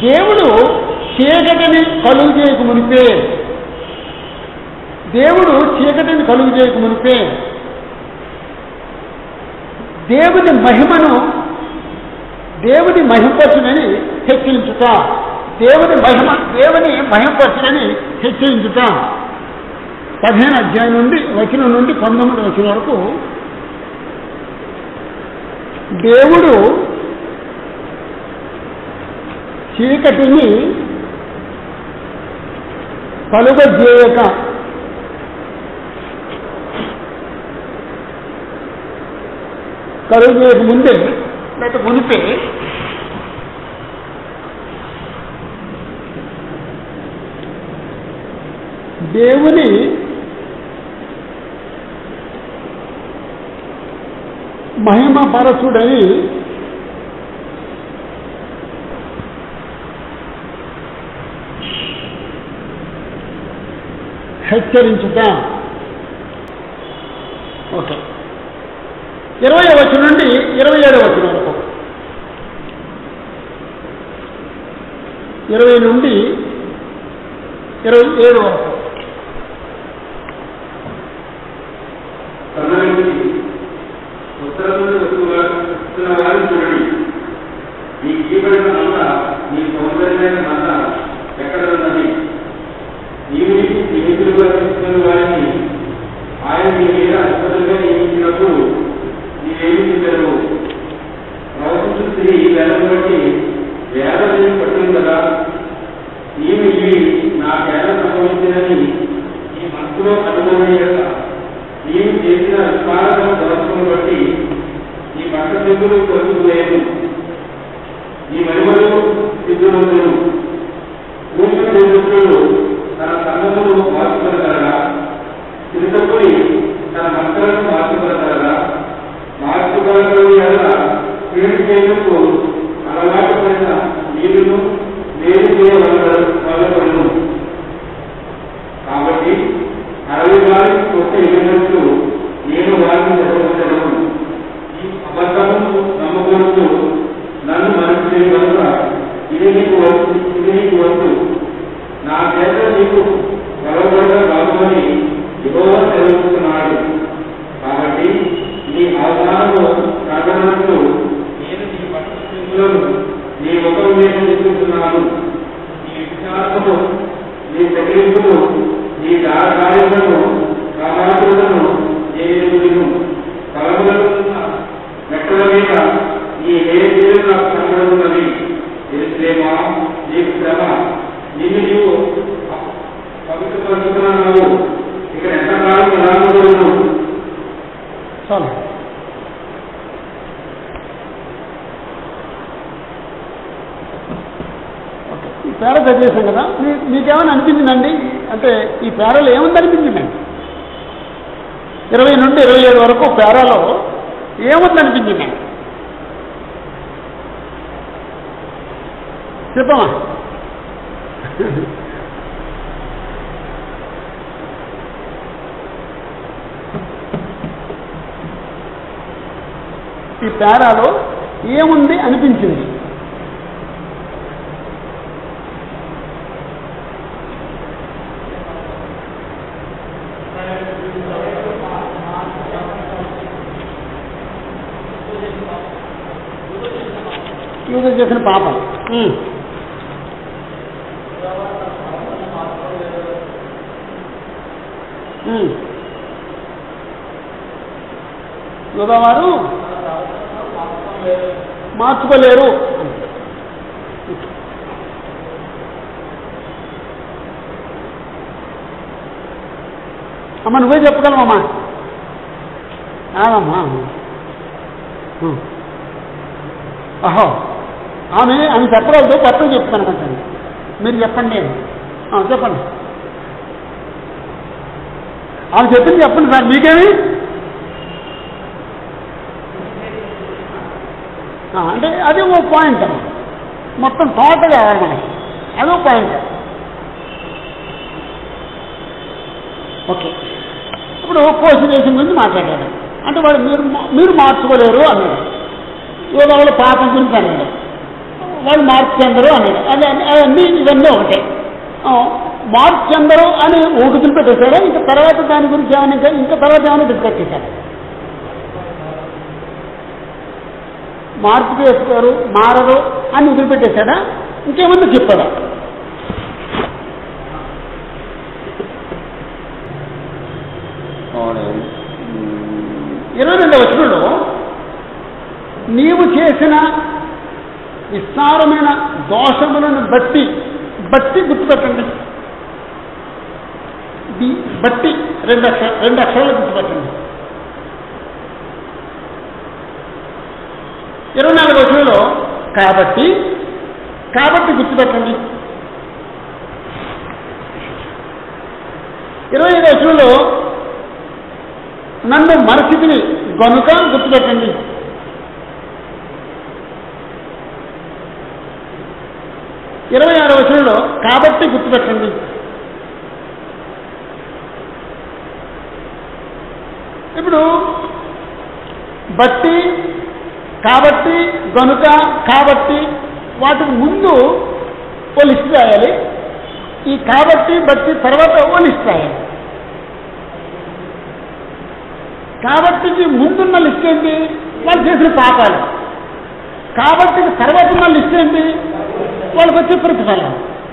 దేవుడు చీకటిని కలుగు చేయక మునిపే దేవుడు చీకటిని కలుగు చేయక మునిపే దేవుని మహిమను దేవుని మహింపరచునని హెచ్చరించుట దేవుని మహిమ దేవుని మహింపరచునని హెచ్చరించుట పదిహేను అధ్యాయం నుండి వచనం నుండి పంతొమ్మిది వచనం వరకు దేవుడు చీకటిని కలుగజేయక కలుగజేయక ముందే లేక మునిపే దేవుని మహిమ పరచుడని హెచ్చరించుట. ఓకే, ఇరవై వచనం నుండి ఇరవై ఏడు వచనం వరకు, ఇరవై నుండి ఇరవై ఏడు వరకు. ఉత్తరం నుండి వస్తున్న వారిని చూడండి. నీ గీయబడిన మంద, నీ సౌందర్యమైన మంద ఎక్కడ ఉన్నది? నీవు నీకు స్నేహితులుగా తీసుకున్న వారిని ఆయన నీ మీద అద్భుతంగా నియమించినప్పుడు నీవేమి చేశారు? ప్రవచించు స్త్రీ వేలను బట్టి వేద నేను పట్టింది కదా. నీవు ఇవి నా వేద సంభవించినని నీ మనసులో అనుభవమయ్యాక నీవు చేసిన విస్మారణ దోషమును బట్టి నీ పట్ట సిద్ధులు కొలుపులేదు, నీ మహిమలు సిద్ధులందులు. పూర్ణ దేవుడు తన సంగమును మార్చుకోగలరా? తిరుతపోయి తన మంత్రాలను మార్చుకోగలరా? మార్చుకోగల కీడు చేయకు అలవాటు పడిన నీరును వేరు చేయవలను. కాబట్టి అరవై వారికి కొత్త ఎలిమెంట్లు నేను వారిని చెప్పవలను. ఈ అబద్ధము నమ్మకూడదు, నన్ను మనసు చేయగలక ఇది నీకు వద్దు, ఇది నీకు వద్దు. నా చేత నీకు గొడవగా కాదని యెహోవా సెలవిస్తున్నాడు. కాబట్టి నీ అవసరాలను కాదన్నట్లు నేను నీ పట్టులను నీ ముఖం మీద తీసుకుంటున్నాను. నీ విచారము, నీ తగిలింపును, నీ కార్యములను ప్రమాదులను నేను ఫలములను మెట్టల మీద నీ ఏ పేరు నాకు కనబడుతున్నది. ఎరుసలేమా, నీకు శ్రమ, నిన్ను నీవు పవిత్రపరుచుకున్నావు. ఇక్కడ ఎంతకాలం రాకూడదు. చాలు. ఈ పేర చదివేశాం కదా, మీ మీకేమైనా అనిపించిందండి? అంటే ఈ పేరలో ఏముంది అనిపించిందండి? ఇరవై నుండి ఇరవై ఏడు వరకు పేరాలో ఏముంది అనిపించిందండి? చెప్పమా. ఈ పేరాలో ఏముంది అనిపించింది? యూజర్ చేసిన పాపం. యోధావారు మార్చుకోలేరు. అమ్మ నువ్వే చెప్పగలవమ్మా. ఆమమ్మా. అహో ఆమె ఆమె చెప్పగలదు, కొత్తగా చెప్తానమాట. మీరు చెప్పండి. చెప్పండి. ఆమె చెప్పింది చెప్పండి సార్. మీకేమి అంటే అది ఓ పాయింట్ అమ్మా. మొత్తం టోటల్ కావాలి మనకి, అదో పాయింట్. ఓకే, ఇప్పుడు పోసినేషన్ గురించి మాట్లాడాడు. అంటే వాడు మీరు మీరు మార్చుకోలేరు అన్నాడు. యోధావుల పాపం గురించి అన్నాడు. వాళ్ళు మార్పు చెందరు అన్నాడు. అది అవన్నీ ఇవన్నీ ఒకటే. మార్పు చెందరు అని ఊపితులు పెట్టేశారా? ఇంకా తర్వాత దాని గురించి ఏమైనా ఇంకా ఇంకా తర్వాత ఏమైనా డిస్కస్ చేశారు. మార్పు చేసుకోరు, మారరు అని వదిలిపెట్టేశాడా? ఇంకేమన్నా చెప్పాడా? ఇరవై రెండవ వచనంలో నీవు చేసిన విస్తారమైన దోషములను బట్టి బట్టి గుర్తుపెట్టండి. బట్టి రెండు అక్షర రెండు అక్షరాలు గుర్తుపెట్టండి. ఇరవై నాలుగు వచనంలో కాబట్టి కాబట్టి గుర్తుపెట్టండి. ఇరవై ఐదు వచనంలో నన్ను మరచితిని గనుక గుర్తుపెట్టండి. ఇరవై ఆరు వచనంలో కాబట్టి గుర్తుపెట్టండి. ఇప్పుడు బట్టి, కాబట్టి, గనుక, కాబట్టి వాటికి ముందు ఓ లిస్ట్ రాయాలి. ఈ కాబట్టి బట్టి తర్వాత ఓ లిస్ట్ రాయాలి. కాబట్టికి ముందున్న లిస్ట్ ఏంటి? వాళ్ళు చేసిన పాపాలు. కాబట్టికి తర్వాత ఉన్న లిస్ట్ ఏంటి? వాళ్ళకి వచ్చే ప్రతిఫలం.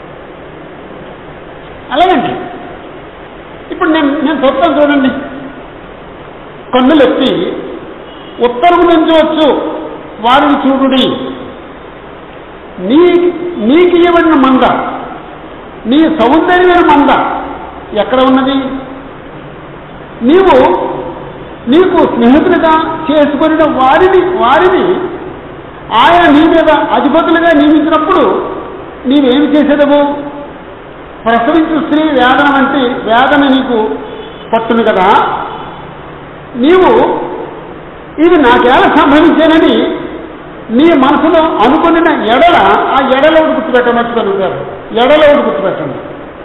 అలాగండి. ఇప్పుడు నేను నేను చెప్తాను చూడండి. కన్నులెత్తి ఉత్తరం నుంచి వచ్చు వారిని చూడుడి. నీ నీకు ఇవ్వబడిన మంద, నీ సౌందర్యమైన మంద ఎక్కడ ఉన్నది? నీవు నీకు స్నేహితులుగా చేసుకున్న వారిని వారిని ఆయన నీ మీద అధిపతులుగా నియమించినప్పుడు నీవేమి చేసేదవు? ప్రసవించు స్త్రీ వేదన వంటి వేదన నీకు పట్టును కదా. నీవు ఇది నాకేలా సంభవించానని నీ మనసులో అనుకున్న ఎడల ఆ ఎడలోడు గుర్తుపెట్టమర్చుకున్నారు. ఎడలోడు గుర్తుపెట్టండి.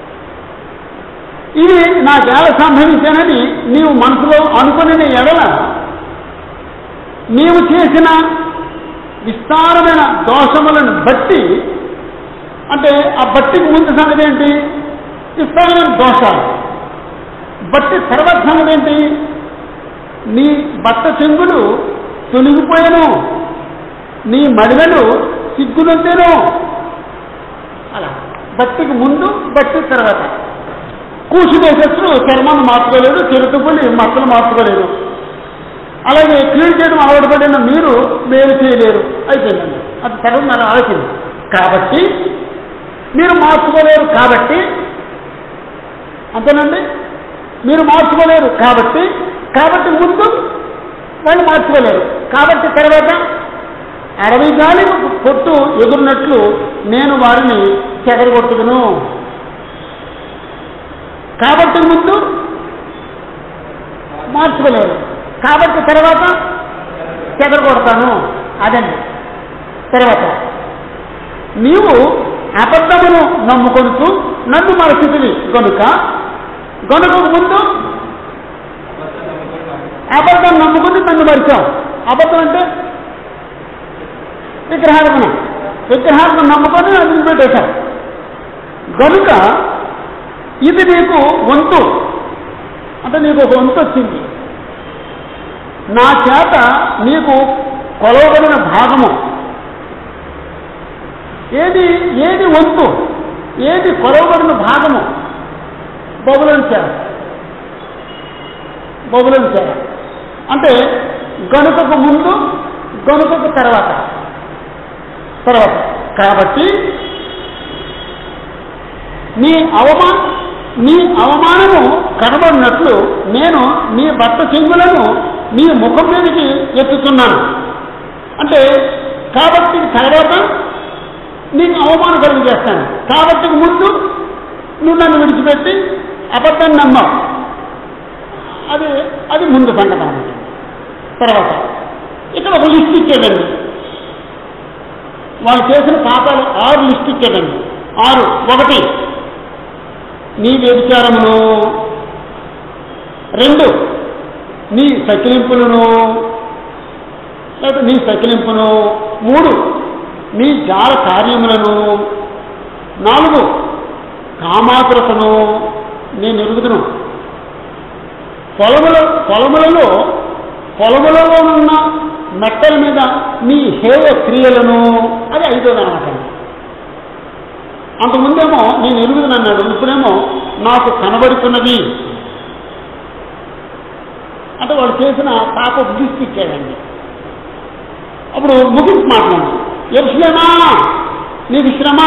ఇది నాకేలా సంభవించానని నీవు మనసులో అనుకున్న ఎడల నీవు చేసిన విస్తారమైన దోషములను బట్టి, అంటే ఆ బట్టికి ముందు సంగతి ఏంటి? విస్తారమైన దోషాలు. బట్టి తర్వాత సంగతి ఏంటి? నీ బట్ట చెంగులు తొలగిపోయాను, నీ మడివెలు సిగ్గునంతేను. అలా బట్టికి ముందు, బట్టి తర్వాత. కూసు దేశస్తులు చర్మాన్ని మార్చుకోలేదు, చిరుతుపులి మచ్చలు మార్చుకోలేదు. అలాగే క్లీన్ చేయడం అలవాటు పడిన మీరు మేలు చేయలేరు. అయిపోయిందండి. అది తర్వాత నేను ఆలోచింది. కాబట్టి మీరు మార్చుకోలేరు. కాబట్టి అంతేనండి. మీరు మార్చుకోలేరు కాబట్టి కాబట్టి ముందు వాళ్ళు మార్చుకోలేరు. కాబట్టి తర్వాత అడవి గాలి పొట్టు ఎగురున్నట్లు నేను వారిని చెదరగొట్టుదును. కాబట్టి ముందు మార్చుకోలేరు, కాబట్టి తర్వాత చెదరగొడతాను. అదండి. తర్వాత నీవు అబద్ధమును నమ్ముకొనుచు నన్ను మరచితివి గనుక గనుక ముందు అబద్ధం నమ్ముకుని నన్ను మరిచావు. అబద్ధం అంటే విగ్రహార్పణ. విగ్రహార్పణ నమ్ముకొని నన్ను పెట్టేశావు. గనుక ఇది నీకు వంతు, అంటే నీకు ఒక వంతు వచ్చింది. నా చేత నీకు కొలవబడిన భాగము. ఏది ఏది వంతు, ఏది కొలవబడిన భాగము? బబులను చేర. బబులను చేర అంటే గనుకకు ముందు, గనుకకు తర్వాత తర్వాత కాబట్టి నీ అవమాన నీ అవమానము కనబడినట్లు నేను నీ భర్త చెంగులను నీ ముఖం మీదకి ఎత్తుతున్నాను. అంటే కాబట్టి తర్వాత నీకు అవమానం కలుగు చేస్తాను. కాబట్టి ముందు నువ్వు నన్ను విడిచిపెట్టి అబద్ధాన్ని నమ్మావు. అది అది ముందు సంగతి. తర్వాత ఇక్కడ ఒక లిస్ట్ ఇచ్చేదండి. వాళ్ళు చేసిన పాపాలు ఆరు లిస్ట్ ఇచ్చేదండి. ఆరు. ఒకటి, నీ వ్యభిచారమును. రెండు, నీ సకిలింపులను లేదా నీ సకిలింపును. మూడు, నీ జాల కార్యములను, నాలుగు కామాతురతను నేను ఎరుగుదును. పొలముల పొలములలో పొలములలో ఉన్న మెట్టల మీద నీ హేయ క్రియలను, అది ఐదోది అన్నమాట. అంతకుముందేమో నేను ఎరుగుదును అన్నాడు, ఇప్పుడేమో నాకు కనబడుతున్నది అంటే వాళ్ళు చేసిన పాప లిస్ట్ ఇచ్చాడండి. అప్పుడు ముగించి మాట్లాడు, యెరూషలేమా నీకు శ్రమ,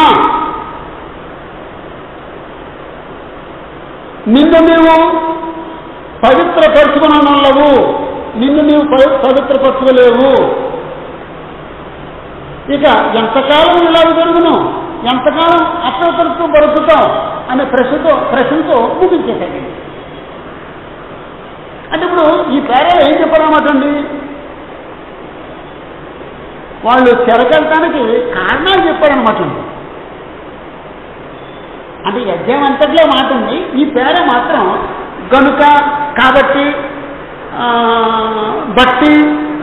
నిన్ను నీవు పవిత్రపరచుకునలేవు, నిన్ను నీవు పవిత్రపరచుకోలేవు. ఇక ఎంతకాలం ఇలా జరుగును, ఎంతకాలం అపవిత్రతో బ్రతుకుతాం అనే ప్రశ్నతో ప్రశ్నతో ముగించేశాడు. అంటే ఇప్పుడు ఈ పేరాలు ఏం చెప్పారన్నమాట అండి, వాళ్ళు చెరకెళ్ళటానికి కారణాలు చెప్పారన్నమాట. అంటే ఈ అధ్యాయం అంతట్లో మాట ఉంది, ఈ పేర మాత్రం గనుక, కాబట్టి, బట్టి,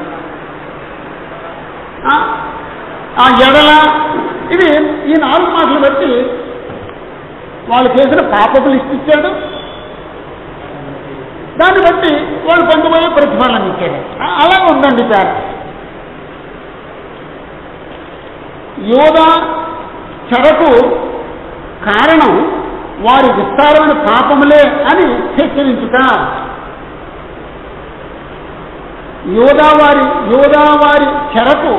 ఆ ఎడల, ఇవి ఈ నాలుగు మాటలు బట్టి వాళ్ళు చేసిన పాపపు లిస్ట్ ఇచ్చాడు. దాన్ని బట్టి వాళ్ళు పొందబోయే ప్రతిఫలం ఇచ్చాడు. అలాగే ఉందండి పేర. యోధా చెరకు కారణం వారి విస్తారమైన పాపములే అని హెచ్చరించుట. యోధావారి యోధావారి చెరకు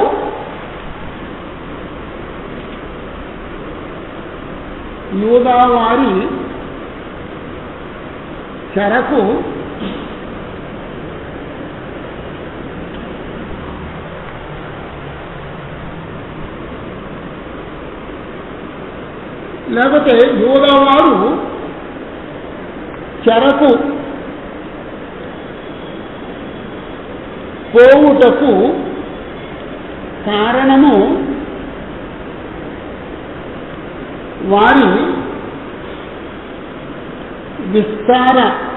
యోధావారి చెరకు లేకపోతే యోధావారు చెరకు పోవుటకు కారణము వారి విస్తార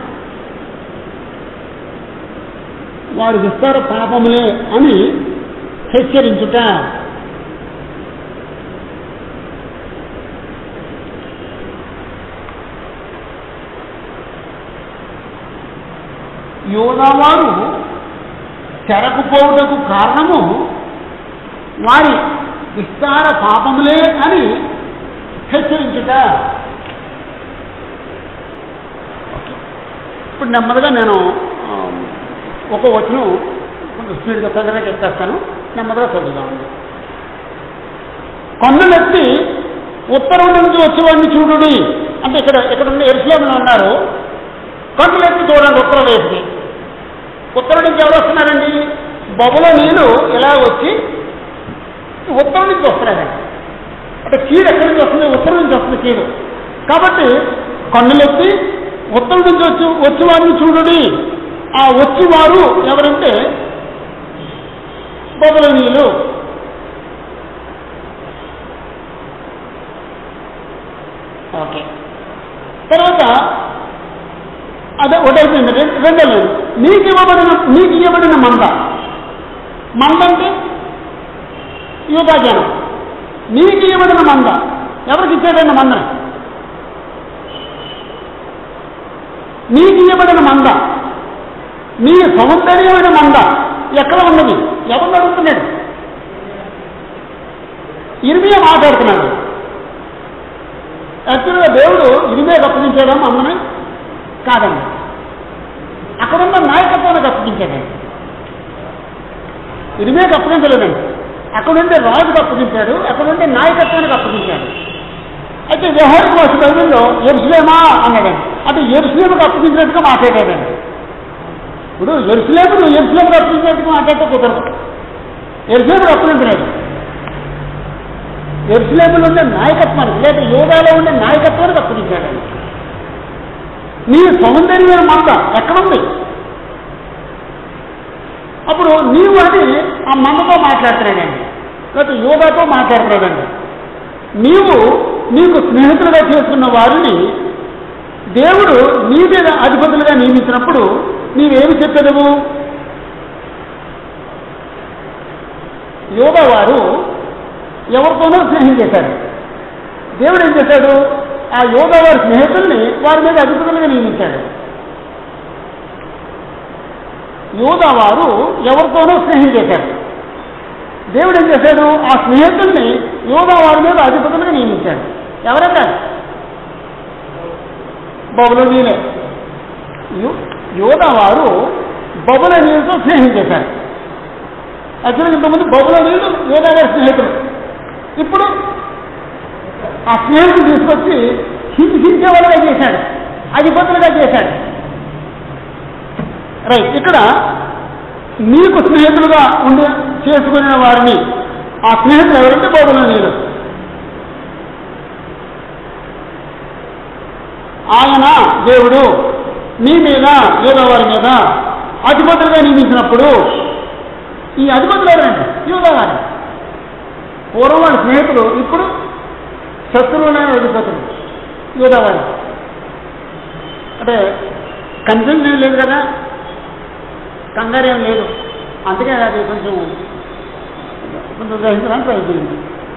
వారి విస్తార పాపములే అని హెచ్చరించుట. యోధావారు చెరకుపోవుటకు కారణము వారి విస్తార పాపములే అని హెచ్చరించుట. ఇప్పుడు నెమ్మదిగా నేను ఒక వచనం కొంచెం స్పీడ్గా తొందరగా చెప్పేస్తాను, నెమ్మదిగా చదువుదామండి. కొండలెత్తి ఉత్తరం నుంచి వచ్చేవాడిని చూడుడి అంటే ఇక్కడ ఇక్కడ ఉన్న యెరూషలేములో ఉన్నారు. కొండలెత్తి చూడండి ఉత్తరం వేసి, ఉత్తరం నుంచి ఎవరు వస్తున్నారండి? బబులోనీయులు ఇలా వచ్చి ఉత్తరం నుంచి వస్తున్నారండి. అంటే కీడు ఎక్కడి నుంచి వస్తుంది? ఉత్తరం నుంచి వస్తుంది కీడు. కాబట్టి కొండలెత్తి ఉత్తరం నుంచి వచ్చి వచ్చేవారిని చూడుడి. ఆ వచ్చేవారు ఎవరంటే బబులోనీయులు. ఓకే, తర్వాత అదే ఒకటైపోయింది. రెండో లేదు, నీకు ఇవ్వబడిన నీకు ఇవ్వబడిన మంద. మంద అంటే యూదాజనం. నీకు ఇవ్వబడిన మంద ఎవరికి ఇచ్చాడండి? మంద నీకు ఇవ్వబడిన మంద, నీ సౌందర్యమైన మంద ఎక్కడ ఉన్నది? ఎవరు అడుగుతున్నాడు? ఇర్మియా మాట్లాడుతున్నాడు. యాక్చువల్గా దేవుడు ఇర్మియాకు అప్పగించాడా మందని? కాదండి, అక్కడున్న నాయకత్వానికి అప్పగించాడండి. ఇర్మియాకు అప్పగించలేదండి, అక్కడుండే రాజుకు అప్పగించాడు, అక్కడుండే నాయకత్వానికి అప్పగించాడు. అయితే వ్యవహారిక భాష బైబిల్లో యెరూషలేమా అన్నాడండి, అంటే యెరూషలేముకు అప్పగించినట్టుగా మాట్లాడాడండి. ఇప్పుడు యెరూషలేము నువ్వు యెరూషలేముకు అప్పగించినట్టుగా మాట్లాడితే కుదరదు. యెరూషలేముకు అప్పగించలేదు, యెరూషలేములో ఉండే నాయకత్వానికి లేదా యోధాలో ఉండే నాయకత్వానికి అప్పగించాడండి. నీ సౌందర్యమైన మంద ఎక్కడుంది? అప్పుడు నీవు అని ఆ మందతో మాట్లాడుతున్నాడండి, లేకపోతే యోగాతో మాట్లాడుతున్నాడండి. నీవు నీకు స్నేహితులుగా చేసుకున్న వారిని దేవుడు నీ మీద అధిపతులుగా నియమించినప్పుడు నీవేమి చెప్పేదవు? యోగా వారు ఎవరితోనో స్నేహం చేశాడు. దేవుడు ఏం చేశాడు? ఆ యోధా వారి స్నేహితుల్ని వారి మీద అధిపతులుగా నియమించాడు. యోధా వారు ఎవరితోనో స్నేహం చేశాడు. దేవుడు ఏం చేశాడు? ఆ స్నేహితుల్ని యోధా వారి మీద అధిపతులుగా నియమించాడు. ఎవరంటే బబులోనీలే. యోధా వారు బబులోనీలతో స్నేహం చేశారు. యాక్చువల్గా ఇంతకుముందు బబులోనీలు యోధా వారి స్నేహితులు. ఇప్పుడు ఆ స్నేహితులు తీసుకొచ్చి హింసించేవాళ్ళుగా చేశాడు, అధిపతులుగా చేశాడు. రైట్. ఇక్కడ నీకు స్నేహితులుగా ఉండి చేసుకునే వారిని, ఆ స్నేహితులు ఎవరంటే బబులోనీయులు. ఆయన దేవుడు నీ మీద యోధా వారి మీద అధిపతులుగా నియమించినప్పుడు ఈ అధిపతులు ఎవరండి? యోధా వారి. పూర్వం వారి స్నేహితులు, ఇప్పుడు శత్రువులైన అధిపతులు యోధా వారి. అంటే కన్ఫ్యూజన్ ఏం లేదు కదా, కంగారేం లేదు. అందుకే అది కొంచెం కొంచెం గ్రహించడానికి ట్రై చేయండి.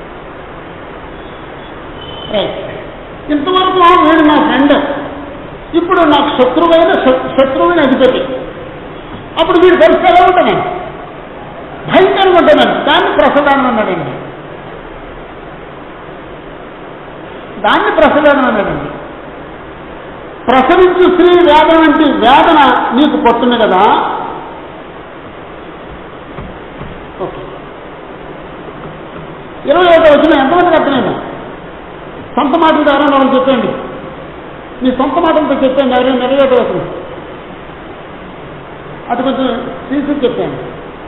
రైట్. ఇంతవరకు వీడు నా ఫ్రెండ్, ఇప్పుడు నాకు శత్రువైన శత్రువైన అధిపతి. అప్పుడు వీడి పరిస్థితి ఎలా ఉంటానండి? భయంకరంగా ఉంటానండి. దాన్ని ప్రసదానం అన్నాడండి. దాన్ని ప్రసదానం అన్నాడండి. ప్రసవించు స్త్రీ వేదన వంటి వేదన నీకు పడుతుంది కదా. ఓకే. ఇరవై ఒకటి వచ్చిన ఎంతమందికి అర్థమైంది? సొంత మాటలతో ఎవరైనా వాళ్ళని చెప్పండి. మీ సొంత మాటలతో చెప్పండి. ఎవరైనా ఇరవై ఒకటి వచ్చింది అది కొంచెం తీసుకు చెప్పండి.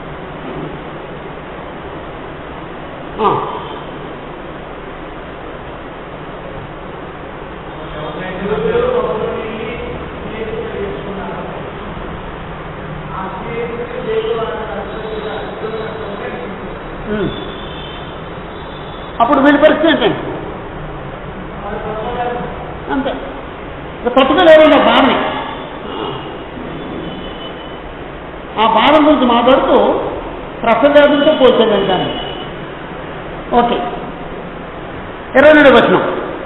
అప్పుడు వీళ్ళ పరిస్థితి ఏంటండి? అంతే. తట్టుకోలేరు ఆ బాధని. ఆ బాధ గురించి మాట్లాడుతూ ప్రసవేదంతో పోల్చేదండి దాన్ని. ఓకే. ఇరవై రెండు వచనం.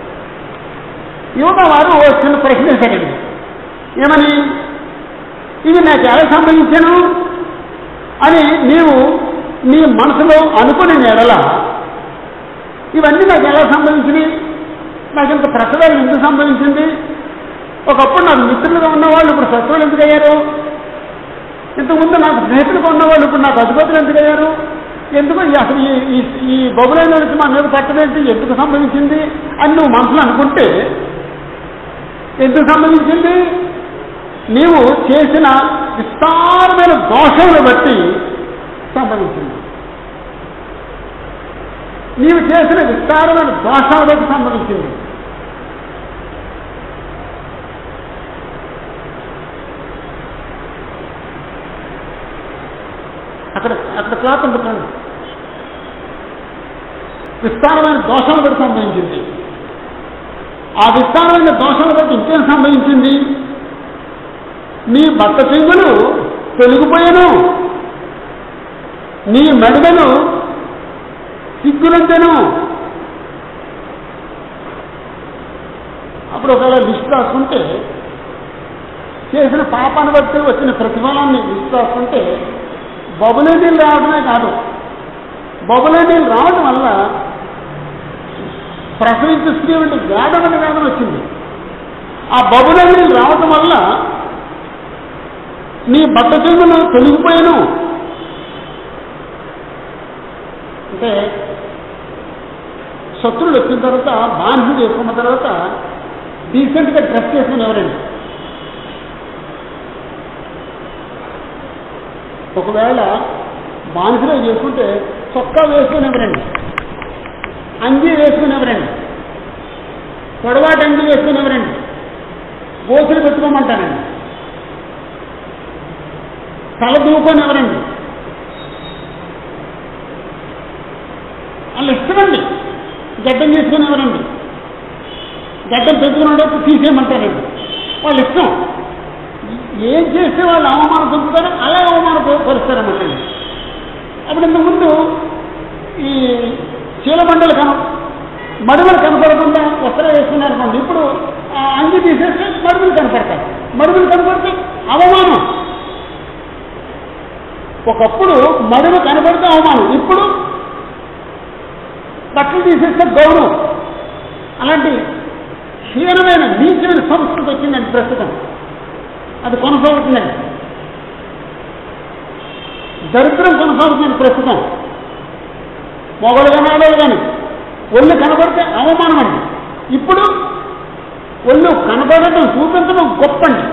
యోధా వారు ఓ చిన్న ప్రశ్న వేశారండి. ఏమని? ఇది నాకు ఎలా సంబంధించాను అని నీవు నీ మనసులో అనుకునే ఎడల ఇవన్నీ నాకు ఎలా సంబంధించినవి? నాకు ఇంత ప్రసవాలు ఎందుకు సంబంధించింది? ఒకప్పుడు నాకు మిత్రులుగా ఉన్నవాళ్ళు ఇప్పుడు శత్రువులు ఎందుకు అయ్యారు? ఇంతకుముందు నాకు స్నేహితులుగా ఉన్నవాళ్ళు ఇప్పుడు నాకు అధిపతులు ఎందుకు అయ్యారు? ఎందుకు అసలు ఈ ఈ బబులైన నుంచి మా మీద పట్టదేంటి? ఎందుకు సంబంధించింది అని నువ్వు మనసులో అనుకుంటే ఎందుకు సంబంధించింది? నీవు చేసిన విస్తారమైన దోషములు బట్టి సంబంధించింది. నీవు చేసిన విస్తారమైన దోషాలకు సంబంధించింది. అక్కడ అక్కడ క్లాత్ ఉంటుంది. విస్తారమైన దోషాలకు సంబంధించింది. ఆ విస్తారమైన దోషాలకు ఇంకేం సంబంధించింది? నీ బట్ట చెంగులు తొలగిపోయాను, నీ మెడలను సిగ్గులంతేను. అప్పుడు ఒకవేళ లిస్ట్ రాసుకుంటే చేసిన పాపాన్ని బట్టి వచ్చిన ప్రతిఫలాన్ని లిస్ట్ రాసుకుంటే బబులే నీళ్ళు రావడమే కాదు, బబులే నీళ్ళు రావడం వల్ల ప్రసవించే స్త్రీ వంటి వేదన వేదన వచ్చింది. ఆ బబులే నీళ్ళు రావడం వల్ల నీ బట్ట చెంగులు తొలగిపోయాను. అంటే శత్రువులు వచ్చిన తర్వాత బానిసలు చేసుకున్న తర్వాత డీసెంట్గా డ్రెస్ చేసుకుని ఎవరండి? ఒకవేళ బానిసలు చేసుకుంటే చొక్కా వేసుకుని ఎవరండి? అంగీ వేసుకుని ఎవరండి? పొడవాటి అంగీ వేసుకుని ఎవరండి? గోసులు పెట్టుకోమంటానండి. తల దూకొని ఎవరండి? వాళ్ళు ఇష్టమండి. గడ్డం తీసుకుని ఎవరండి? గడ్డం పెట్టుకునేటప్పుడు తీసేయమంటారండి. వాళ్ళు ఇష్టం. ఏం చేస్తే వాళ్ళు అవమానం పొందుతారో అలా అవమానం పరుస్తారన్నమాట. అప్పుడు ఇంతకుముందు ఈ చీలమండలు కన మడుమలు కనపడకుండా వస్త్రం వేసుకున్నారనుకోండి, ఇప్పుడు ఆ అంగి తీసేస్తే మడుమలు కనపడతాయి. మడుమలు కనపడితే అవమానం. ఒకప్పుడు మడుమ కనపడితే అవమానం, ఇప్పుడు బట్టలు తీసేస్తే గౌరవం. అలాంటి హీనమైన నీచమైన సంస్కృతి వచ్చిందండి ప్రస్తుతం. అది కొనసాగుతుందండి. దరిద్రం కొనసాగుతుందండి ప్రస్తుతం. మొగలు కానీ ఆడవాళ్ళు కానీ ఒళ్ళు కనబడితే అవమానం అండి. ఇప్పుడు ఒళ్ళు కనబడటం చూపించడం గొప్పండి.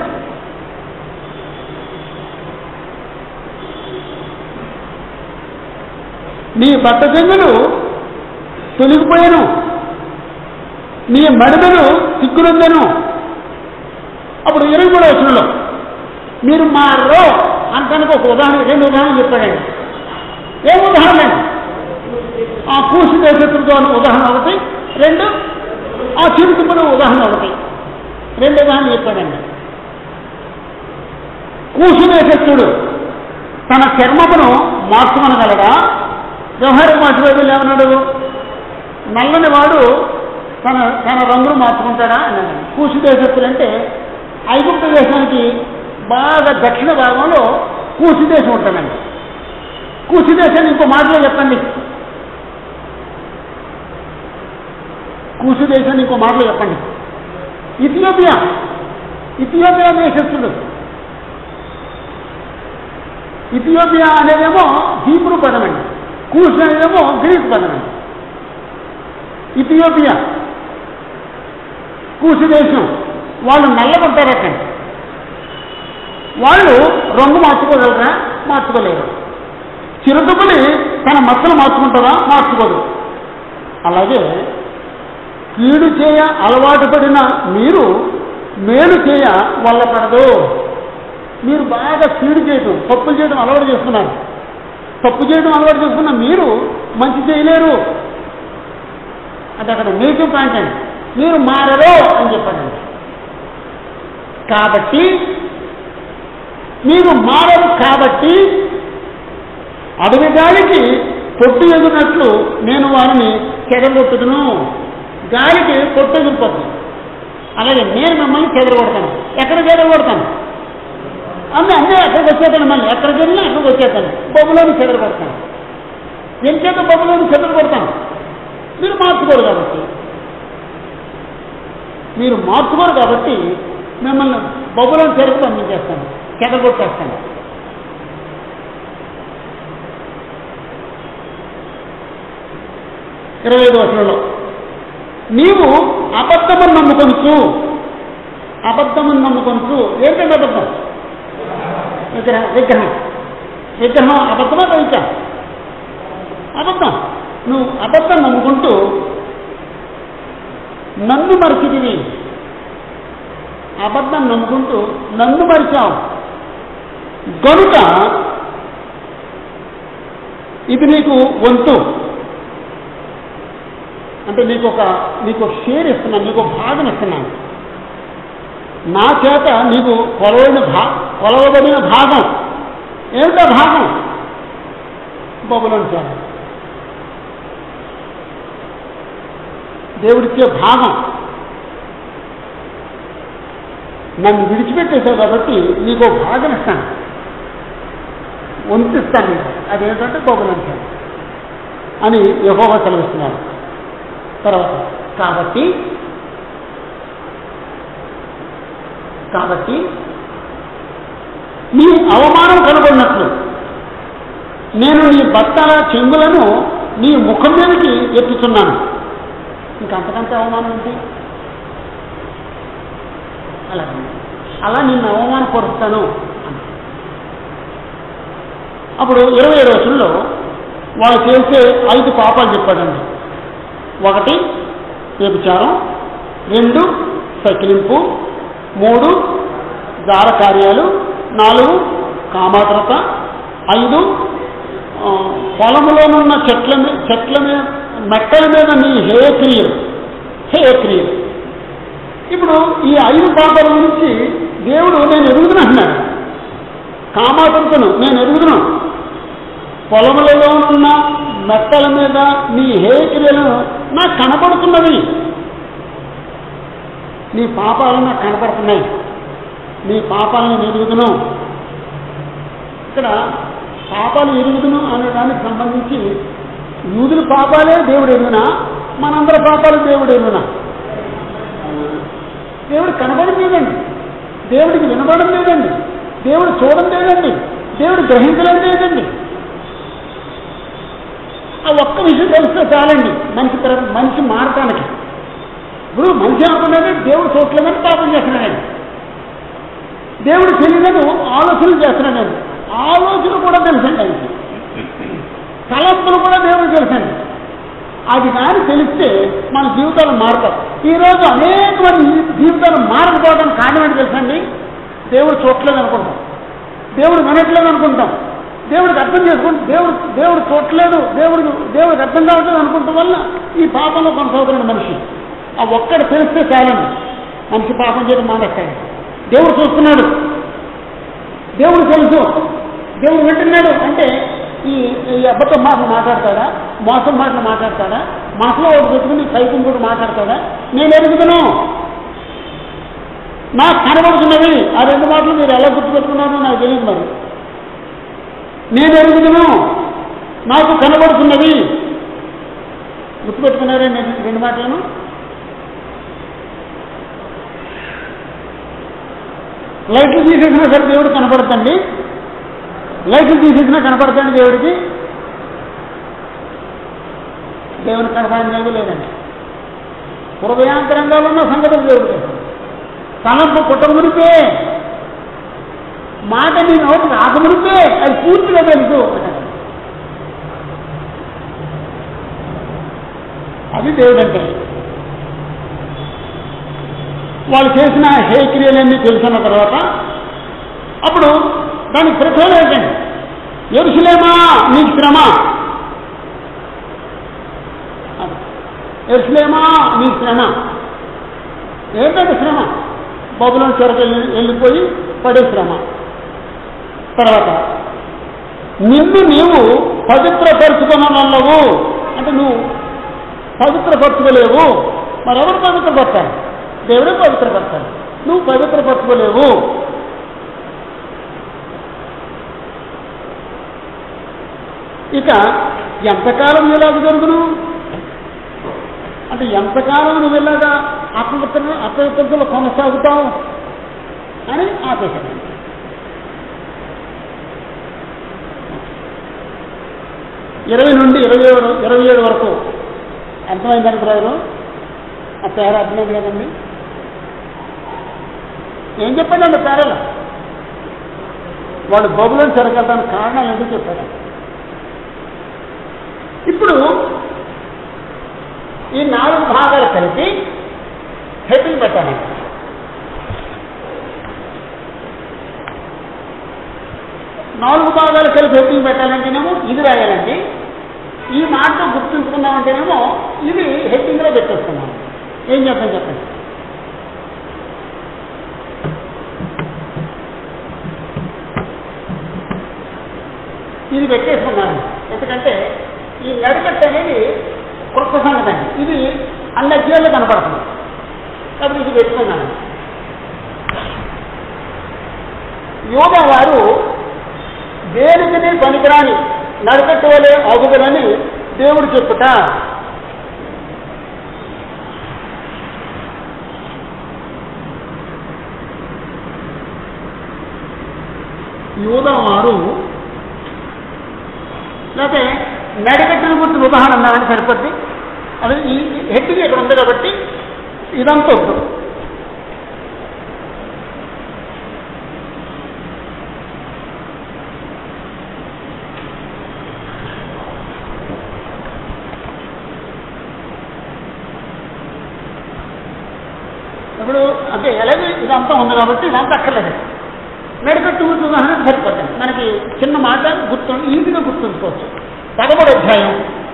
నీ బట్ట చెంగులు తొలగిపోయాను, నీ మడిమెలు సిగ్గునందను. అప్పుడు ఇరవై మూడో వచనంలో మీరు మారో అంటానికి ఒక ఉదాహరణ, రెండు ఉదాహరణ చెప్పాడండి. ఏం ఉదాహరణ అండి? ఆ కూసి దేశత్రుతో ఉదాహరణ ఒకటి, రెండు ఆ చిరుతుపుడు ఉదాహరణ ఒకటి, రెండు ఉదాహరణ చెప్పాడండి. కూసి దేశత్రుడు తన చర్మమును మార్చుకొనగలడా? వ్యవహార మాట్లాడేది ఏమన్నాడు? నల్లని వాడు తన తన రంగును మార్చుకుంటాడా అన్నాడు. కూసి దేశస్తులు అంటే ఐగుప్తు దేశానికి బాగా దక్షిణ భాగంలో కూసి దేశం ఉంటుందండి. కూసి దేశాన్ని ఇంకో మాటలో చెప్పండి. కూసి దేశాన్ని ఇంకో మాటలో చెప్పండి. ఇథియోపియా. ఇథియోపియా దేశస్తులు. ఇథియోపియా అనేదేమో హీబ్రూ పదం అండి, కూసి అనేదేమో గ్రీకు పదం అండి. ఇథియోపియా కూసి దేశం వాళ్ళు నల్లగొంటారట. వాళ్ళు రంగు మార్చుకోగలరా? మార్చుకోలేరు. చిరుతపులి తన మచ్చలు మార్చుకుంటారా? మార్చుకోదు. అలాగే కీడు చేయ అలవాటు పడిన మీరు మేలు చేయ వల్ల పడదు. మీరు బాగా కీడు చేయడం, తప్పు చేయడం అలవాటు చేస్తున్నారు. తప్పు చేయడం అలవాటు చేసుకున్న మీరు మంచి చేయలేరు. అది అక్కడ నెగిటివ్ పాయింట్ అండి. మీరు మారరు అని చెప్పండి. కాబట్టి మీరు మారరు కాబట్టి అడవి గాలికి పొట్టు ఎదురున్నట్లు నేను వారిని చెదరగొట్టుదును. గాలికి పొట్టు ఎదురుపోతుంది, అలాగే నేను మిమ్మల్ని చెదరగొడతాను. ఎక్కడ చెదరగొడతాను? అన్నీ అన్నీ అక్కడికి వచ్చేస్తాను. మళ్ళీ ఎక్కడికి వెళ్ళినా అక్కడికి వచ్చేస్తాను. బొమ్మలోని చెదరగొడతాను. ఎంచేత బొమ్మలోని చెదరగొడతాను? మీరు మార్చుకోరు కాబట్టి. మీరు మార్చుకోరు కాబట్టి మిమ్మల్ని బొబ్బలను చెరుకు పంపించేస్తాను, చెదగొట్టేస్తాను. ఇరవై ఐదు వర్షంలో నీవు అబద్ధమని నమ్ముకొనుచు. అబద్ధమని నమ్ముకొనుచు ఏంటంటే అబద్ధం? విగ్రహం. విగ్రహం విగ్రహం అబద్ధమా కవిత? అబద్ధం. నువ్వు అబద్ధం నమ్ముకుంటూ నన్ను మరిచితివి. అబద్ధం నమ్ముకుంటూ నన్ను మరిచావు గనుక ఇది నీకు వంతు. అంటే నీకు ఒక నీకు షేర్ ఇస్తున్నాను, నీకు భాగం ఇస్తున్నాను. నా చేత నీకు కొలవబడిన భా కొలవబడిన భాగం ఏమిటో భాగం? బొబ్బలను చేత దేవుడిచ్చే భాగం. నన్ను విడిచిపెట్టేశావు కాబట్టి నీకు భాగం ఇస్తాను, వంతిస్తాను నీకు. అదేంటంటే బొబ్బలను చేత అని యెహోవా సెలవిస్తున్నాడు. తర్వాత కాబట్టి కాబట్టి నీ అవమానం కనబడినట్లు నేను నీ బట్టల చెంగులను నీ ముఖం మీదకి ఎత్తుతున్నాను. ఇంకంతకంటే అవమానం ఏంటి? అలా అలా నిన్ను అవమానపరుస్తాను. అప్పుడు ఇరవై ఏడు రోజుల్లో వాళ్ళు చేసే ఐదు పాపాలు చెప్పాడండి. ఒకటి వ్యభిచారం, రెండు సకిలింపు, మూడు దార కార్యాలు, నాలుగు కామాత్రత, ఐదు పొలంలోనున్న చెట్ల మీద చెట్ల మీద మెట్టల మీద నీ హేయక్రియలు హేయక్రియలు. ఇప్పుడు ఈ ఐదు పాపాల గురించి దేవుడు నేను ఎరుగుతున్నా అన్నాడు. కామాత్రతను నేను ఎరుగుతున్నాను, పొలములలో ఉన్న మెట్టల మీద నీ హేయక్రియలు నాకు కనపడుతున్నవి. నీ పాపాలు నాకు కనపడుతున్నాయి. నీ పాపాలను ఎరుగుదును. ఇక్కడ పాపాలు ఎరుగుదును అనే దానికి సంబంధించి యూదుల పాపాలే దేవుడు ఎరుగునా, మనందరి పాపాలు దేవుడు ఎరుగునా? దేవుడు కనబడం లేదండి, దేవుడికి వినబడం లేదండి, దేవుడు చూడడం లేదండి, దేవుడు గ్రహించడం లేదండి. ఆ ఒక్క విషయం తెలిస్తే చాలండి మనిషి మనిషి మారటానికి. ఇప్పుడు మనిషి అనుకున్నది దేవుడు చూడలేదని పాపం చేస్తున్నాడండి, దేవుడు తెలియదని ఆలోచనలు చేస్తున్నాడండి. ఆలోచన కూడా తెలుసండి, ఆయనకి తలంపులు కూడా దేవుడు తెలుసండి. అది కానీ తెలిస్తే మన జీవితాలు మారుతాయి. ఈరోజు అనేక మంది జీవితాలు మారకపోవడం కారణం ఏంటి తెలుసండి? దేవుడు చూడలేదు అనుకుంటాం, దేవుడు వినట్లేదు అనుకుంటాం, దేవుడికి అర్థం చేసుకుంటాం, దేవుడు దేవుడు చూడలేదు, దేవుడికి దేవుడికి అర్థం కావట్లేదు అనుకుంటాం వల్ల ఈ పాపంలో కొనసాగుతున్నాడు మనిషి. ఆ ఒక్కటి తెలిస్తే చాలండి మనిషి పాపం చేయడం మానేస్తాడు. దేవుడు చూస్తున్నాడు, దేవుడు తెలుసు, దేవుడు వింటున్నాడు అంటే ఈ ఈ అబద్ధం మాటలు మాట్లాడతాడా, మోసం మాటలు మాట్లాడతాడా, మనసులో ఒకటి పెట్టుకుని సైతం కూడా మాట్లాడతాడా? నేను ఎరుగుదను, నాకు కనబడుతున్నవి. ఆ రెండు మాటలు మీరు ఎలా గుర్తుపెట్టుకున్నారో నాకు తెలియదు. మరి నేను ఎరుగుదను, నాకు కనబడుతున్నవి. గుర్తుపెట్టుకున్నారే రెండు మాటలను? లైట్లు తీసేసినా సరే దేవుడు కనపడుతుంది, లైట్లు తీసేసినా కనపడతాడు దేవుడికి. దేవునికి కనపడేది లేదండి. హృదయాంతరంగాలు ఉన్న సంగతులు దేవుడు తలంపు పుట్టక మునిపే, మాట నీ నోటి రాక మునిపే అది పూర్తిగా తెలుసు. అది దేవుడు అంటే. వాళ్ళు చేసిన హేక్రియలన్నీ తెలుసున్న తర్వాత అప్పుడు దానికి ప్రతిఫలం ఏంటండి? యెరూషలేమా నీకు శ్రమ, యెరూషలేమా నీకు శ్రమ. ఏంటంటే శ్రమ? బబులోను చెరకు వెళ్ళి వెళ్ళిపోయి పడే శ్రమ. తర్వాత నిన్ను నీవు పవిత్రపరుచుకొనవలవు అంటే నువ్వు పవిత్రపరచుకోలేవు. మరెవరు పవిత్రపరచాలి? దేవుడే పవిత్రపరచాలి. నువ్వు పవిత్రపరచుకోలేవు. ఇక ఎంతకాలం ఇలాగ జరుగును అంటే ఎంతకాలం నువ్వు ఇలాగా అపవిత్ర అపవిత్రతలో కొనసాగుతావు అని ఆపేశాడు. ఇరవై నుండి ఇరవై ఏడు ఇరవై ఏడు వరకు అర్థమైందని బ్రదరు? ఆ పేర అర్థమైంది కదండి. ఏం చెప్పాడండి పేరలో? వాళ్ళు బబులోను చెరకెళ్ళడానికి కారణాలు ఎందుకు చెప్పాడు? ఇప్పుడు ఈ నాలుగు భాగాలు కలిపి హెడ్డింగ్ పెట్టాలి. నాలుగు భాగాలు కలిపి హెడ్డింగ్ పెట్టాలంటేనేమో ఇది రాయాలండి, ఈ మాటతో గుర్తుంచుకున్నామంటేనేమో ఇది హెడ్డింగ్లో పెట్టేస్తున్నాం. ఏం చెప్పండి చెప్పండి. ఇది పెట్టేసుకున్నాను ఎందుకంటే ఈ నడికట్టు అనేది కొత్త సంగతి అండి. ఇది అన్ని అధ్యాయాల్లో కనపడుతుంది కాబట్టి ఇది పెట్టుకున్నాను. యోగా వారు దేనికి పనికిరాని నడికట్టు వలె అగుదలని దేవుడు చెప్పుట. యోగా వారు లేకపోతే నడికట్టును గుర్తున్న ఉదాహరణ అన్నారని సరిపోద్ది. అది ఈ హెడ్డింగ్ ఇక్కడ ఉంది కాబట్టి ఇదంతా వద్దు. ఇప్పుడు అంటే ఎలాగే ఇదంతా ఉంది కాబట్టి ఇదంతా అక్కర్లేదు. నడికట్టు గుర్తు ఉదాహరణ సరిపోతుంది. మనకి చిన్న మాట గుర్తు ఈజీగా గుర్తుంచుకోవచ్చు. పదమూడు అధ్యాయం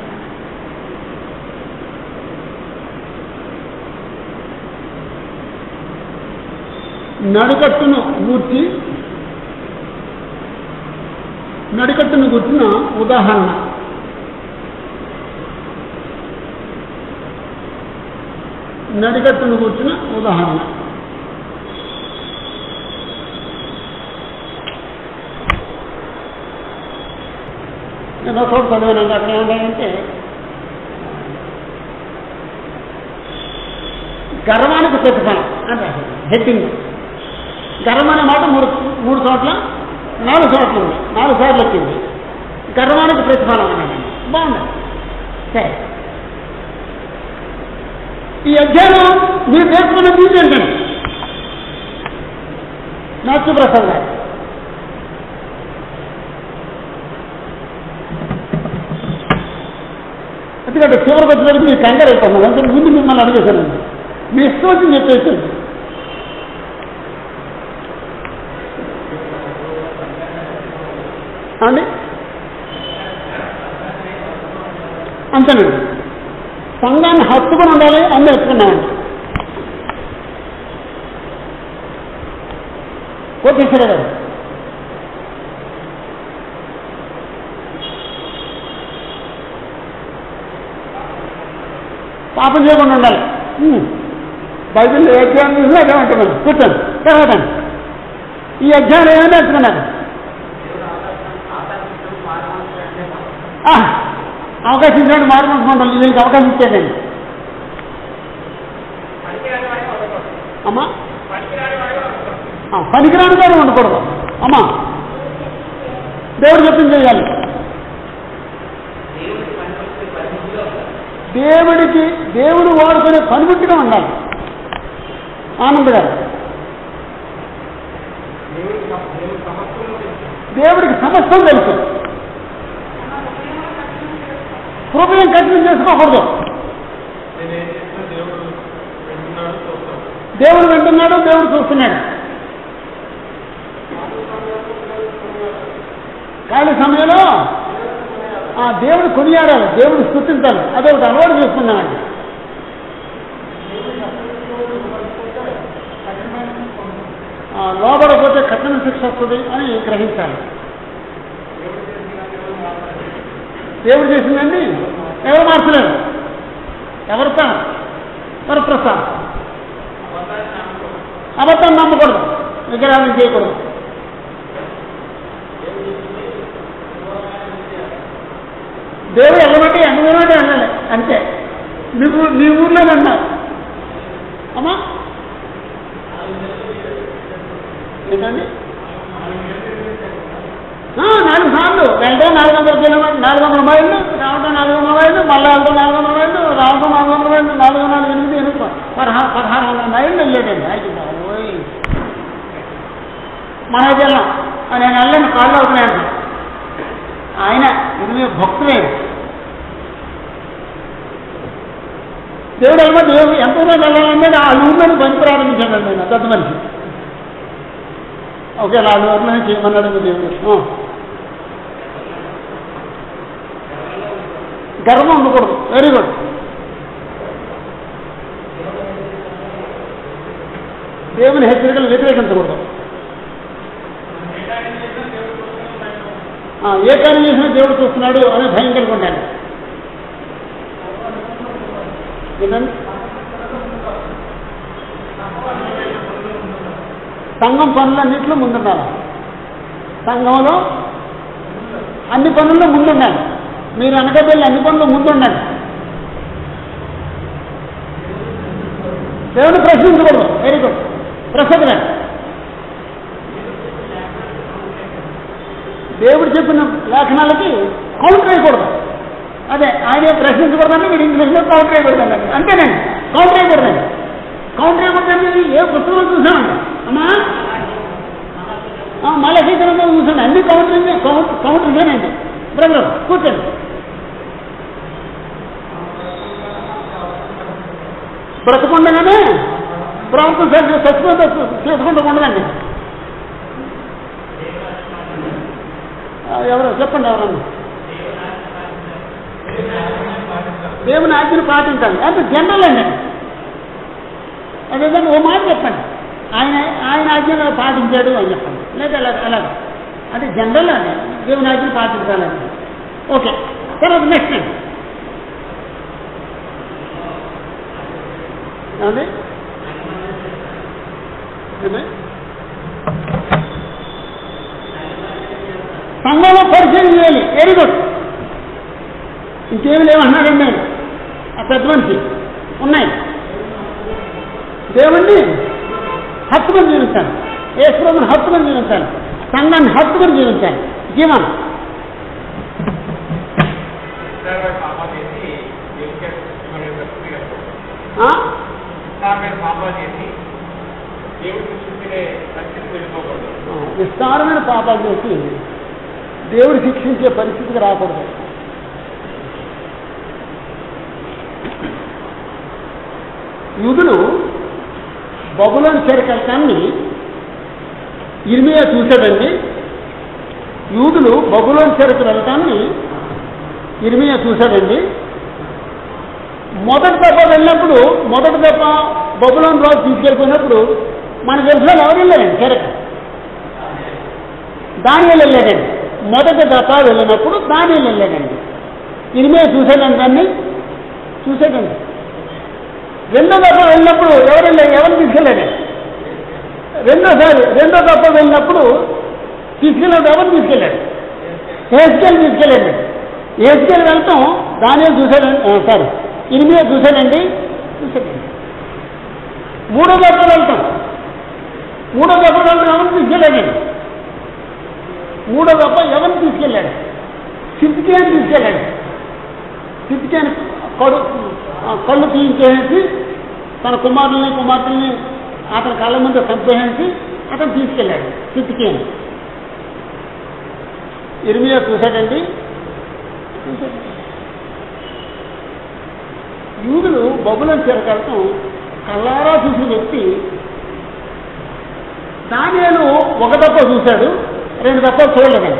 నడికట్టును గూర్చి నడికట్టును గుర్చిన ఉదాహరణ. నడికట్టును కూర్చున్న ఉదాహరణ. నేను ఒక చోటు చదివానండి. అక్కడ ఏమంటాయంటే గర్వానికి ప్రతిఫలం అంటే హెడ్డింగ్. గర్వం అనే మాట మూడు మూడు చోట్ల నాలుగు చోట్ల ఉంది, నాలుగు సార్లు వచ్చింది. గర్వానికి ప్రతిఫలం అన్నాడండి. బాగుంది. సరే, ఈ అధ్యాయం మీరు నేర్చుకున్న తీరు ఏంటండి? నాట్యప్రసాద్ గారు ఎందుకంటే చివరికి వచ్చినప్పుడు మీరు కంగారు అయిపోతున్నారు. అంటే ముందు మిమ్మల్ని అడిగేశానండి. మీ ఇష్టం వచ్చింది చెప్పేసండి. అండి అంతేనండి. సంఘాన్ని హత్తుకుని ఉండాలి అని నేర్చుకున్నామండి. కోటేశ్వర గారు పాపం చేయకుండా ఉండాలి. బైబిల్ ఏ అధ్యాయం చూసినా అదే ఉంటుంది. కూర్చోండి. తర్వాత ఈ అధ్యాయం ఏమైనా నేర్చుకున్నారు? అవకాశం ఇచ్చినట్టు మారుకుంటున్నాం. వీళ్ళకి అవకాశం ఇచ్చేదండి. అమ్మా పనికిరాని గారు ఉండకూడదు. అమ్మా దేవుడు చెప్పింది చేయాలి. దేవుడికి దేవుడు వాడుకునే పనిముట్టుగా ఉండాలి. ఆనంద్ గారు దేవుడికి సమస్తం తెలుసు. హృదయం కఠినం చేసుకోకూడదు. దేవుడు వింటున్నాడు, దేవుడు చూస్తున్నాడు. ఖాళీ సమయంలో ఆ దేవుడు కొనియాడాలి, దేవుడు స్తుతించాలి. అదే ఒకటి అలవాటు చేసుకున్నామండి. లోబడకపోతే కఠిన శిక్ష వస్తుంది అని గ్రహించాలి. దేవుడు చేసిందండి ఎవరు మార్చలేరు. ఎవరు వరప్రసాద్ అబద్ధాన్ని నమ్మకూడదు, విగ్రహాన్ని చేయకూడదు. దేవుడు వెళ్ళమంటే ఎన్నమంటే వెళ్ళాలి అంతే. నీకు నీ ఊర్లో అన్నారు అమ్మా ఏంటండి నాలుగు సార్లు వెళ్ళడం నాలుగు వందల కిలోమీటర్ నాలుగు వందల మైళ్ళు, రావడం నాలుగు వందల మైళ్ళు, మళ్ళీ వెళ్ళడం నాలుగు వందల మైళ్ళు, రావడం నాలుగు వందల మైళ్ళు, నాలుగు నాలుగు ఎనిమిది ఎనిమిది పదహారు పదహారు వందల మైళ్ళు వెళ్ళేటండి. అయితే బాబోయ్ మన జిల్లా నేను వెళ్ళండి కాళ్ళు అవుతున్నాను. ఆయన ఇది భక్తులే. దేవుడు వెళ్ళమో దేవుడు ఎంతో వెళ్ళాలనేది ఆ ఊరిలో పని ప్రారంభించాడు. నేను పెద్ద మనిషి ఓకే నాలుగు ఊరిలో చేయమన్నాడు దేవుడు. గర్వం ఉండకూడదు. Very good. దేవుని హెచ్చరికలు వ్యతిరేకించకూడదు. ఏ కార్యం చేసినా దేవుడు చూస్తున్నాడు అనే భయం కలిగి ఉండాలి. సంఘం పనులన్నింటిలో ముందుండాలి. సంఘంలో అన్ని పనుల్లో ముందుండాలి. మీరు అనకబెళ్ళి అన్ని పనుల్లో ముందుండాలి. దేవుని ప్రశ్నించకూడదు. Very good. ప్రసంగం దేవుడు చెప్పిన లేఖనాలకి కౌంటర్ వేయకూడదు. అదే ఆయన ప్రశ్నించకూడదంటే మీరు ఇంగ్లీష్లో కౌంటర్ వేయకూడదండి. అంతేనండి, కౌంటర్ వేయకూడదండి. కౌంటర్ వేయకూడదండి ఏ పుస్తకంలో చూసామండి అమ్మా మళ్ళీ సీకరంగా చూసాను. అన్ని కౌంటర్ కౌంటర్ ఇదేనండి. బ్రదర్ కూర్చోండి. బ్రతకుండగానే ప్రభుత్వం చచ్చిపోతే చేసుకుంటూ ఉండదండి. ఎవరు చెప్పండి ఎవరన్నా. దేవుని ఆజ్ఞను పాటించాలి. అంటే జనరల్ అండి. అదేవిధంగా ఓ మాట చెప్పండి, ఆయన ఆయన ఆజ్ఞను పాటించాడు అని చెప్పండి. లేదా అలాగే అలాగే అంటే జనరల్ అండి. దేవుని ఆజ్ఞను పాటించాలండి. ఓకే. తర్వాత నెక్స్ట్ అండి అదే సంఘంలో పరిచయం చేయాలి. Very good. ఇంకేమి లేవన్నాడండి నేను ఆ పెద్ద మనిషి ఉన్నాయి. దేవుణ్ణి హత్తుకొని జీవించాను, యేసుప్రభుని హత్తుకొని జీవించాను, సంఘాన్ని హత్తుకొని జీవించాను. జీవనం విస్తారమైన పాపాలు చేసి దేవుడు శిక్షించే పరిస్థితికి రాకూడదు. యూదులు బబులోను చెరకెళ్తాన్ని ఇర్మియా చూశాడండి. యూదులు బబులోను చెరకు వెళ్తాన్ని ఇర్మియా చూశాడండి. మొదటి దఫా వెళ్ళినప్పుడు మొదటి దఫా బబులోను రాజు తీసుకెళ్ళిపోయినప్పుడు మన తెలుసులో ఎవరు వెళ్ళారండి చెరకు? దానియేలు వెళ్ళాడండి. మొదటి దఫా వెళ్ళినప్పుడు దానియేలు వెళ్ళాడండి. ఇర్మియా చూశాడండి, దాన్ని చూశాడండి. రెండో దఫా వెళ్ళినప్పుడు ఎవరు వెళ్ళారు? ఎవరు తీసుకెళ్ళాడు? రెండోసారి రెండో దఫా వెళ్ళినప్పుడు తీసుకెళ్ళినప్పుడు ఎవరు తీసుకెళ్ళాడు? హెచ్కేల్ తీసుకెళ్ళండి. హెచ్కేల్ వెళ్తాం దానియేలు చూశాడండి, సారీ ఇర్మియా చూశాడండి చూశాడండి. మూడో దఫా వెళ్తాం మూడో దఫా వెళ్తాం ఎవరిని తీసుకెళ్ళాడండి? మూడో దఫా ఎవరిని తీసుకెళ్ళాడు? సిద్కియాని తీసుకెళ్ళాడు. సిద్కియాని కడు కళ్ళు తీయించేసి తన కుమారుల్ని కుమార్తెల్ని అతని కళ్ళ ముందు చంపేసి అతను తీసుకెళ్ళాడు సిద్కియాని. ఇర్మియా చూశాడండి. యూదులు బబులోను చెరకెళ్తాం కళ్ళారా చూసిన వ్యక్తి దానియేలు ఒక దఫా చూశాడు, రెండు దఫాలు చూడలేదండి.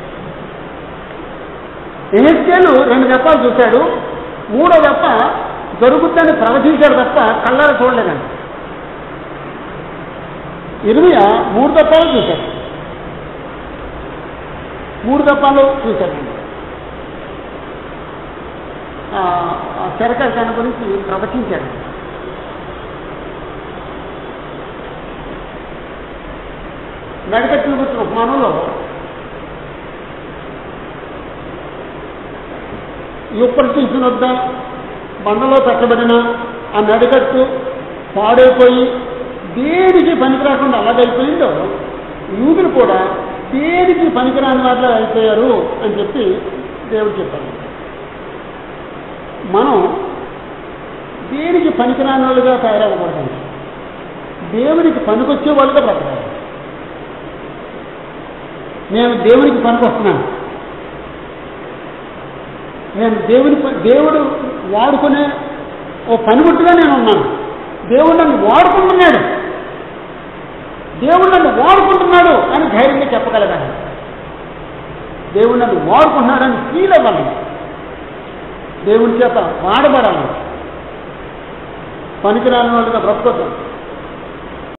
యెహెజ్కేలు రెండు దఫాలు చూశాడు, మూడో దఫ జరుగుద్దని ప్రవచించాడు తప్ప కళ్ళారా చూడలేదండి. ఇర్మియా మూడు దఫాలు చూశాడు మూడు దఫాలు చూశాడండి. చెరకెళ్తాను గురించి ప్రవచించాడు. నడికట్టులు గుర్తున్న ఉపమానంలో యుప్పటి వద్ద బండలో పెట్టబడిన ఆ నడికట్టు పాడైపోయి దేనికి పనికిరాకుండా అలాగైపోయిందో యూదులు కూడా దేనికి పనికిరాని వాటిలో అయిపోయారు అని చెప్పి దేవుడు చెప్పాడు. మనం దేనికి పనికిరాని వాళ్ళుగా తయారవ్వకూడదు, దేవునికి పనికొచ్చే వాళ్ళుగా బ్రతకాలి. నేను దేవునికి పనికొస్తున్నాను, నేను దేవుని దేవుడు వాడుకునే ఓ పనిముట్టుగా నేను ఉన్నాను. దేవుడు నన్ను వాడుకుంటున్నాడు దేవుడు నన్ను వాడుకుంటున్నాడు అని ధైర్యంగా చెప్పగలగాలి. దేవుడు నన్ను వాడుకుంటున్నాడని ఫీల్ అవ్వాలి, దేవుని చేత వాడబడాలి. పనికిరాని వాళ్ళుగా బ్రతకొద్దాం.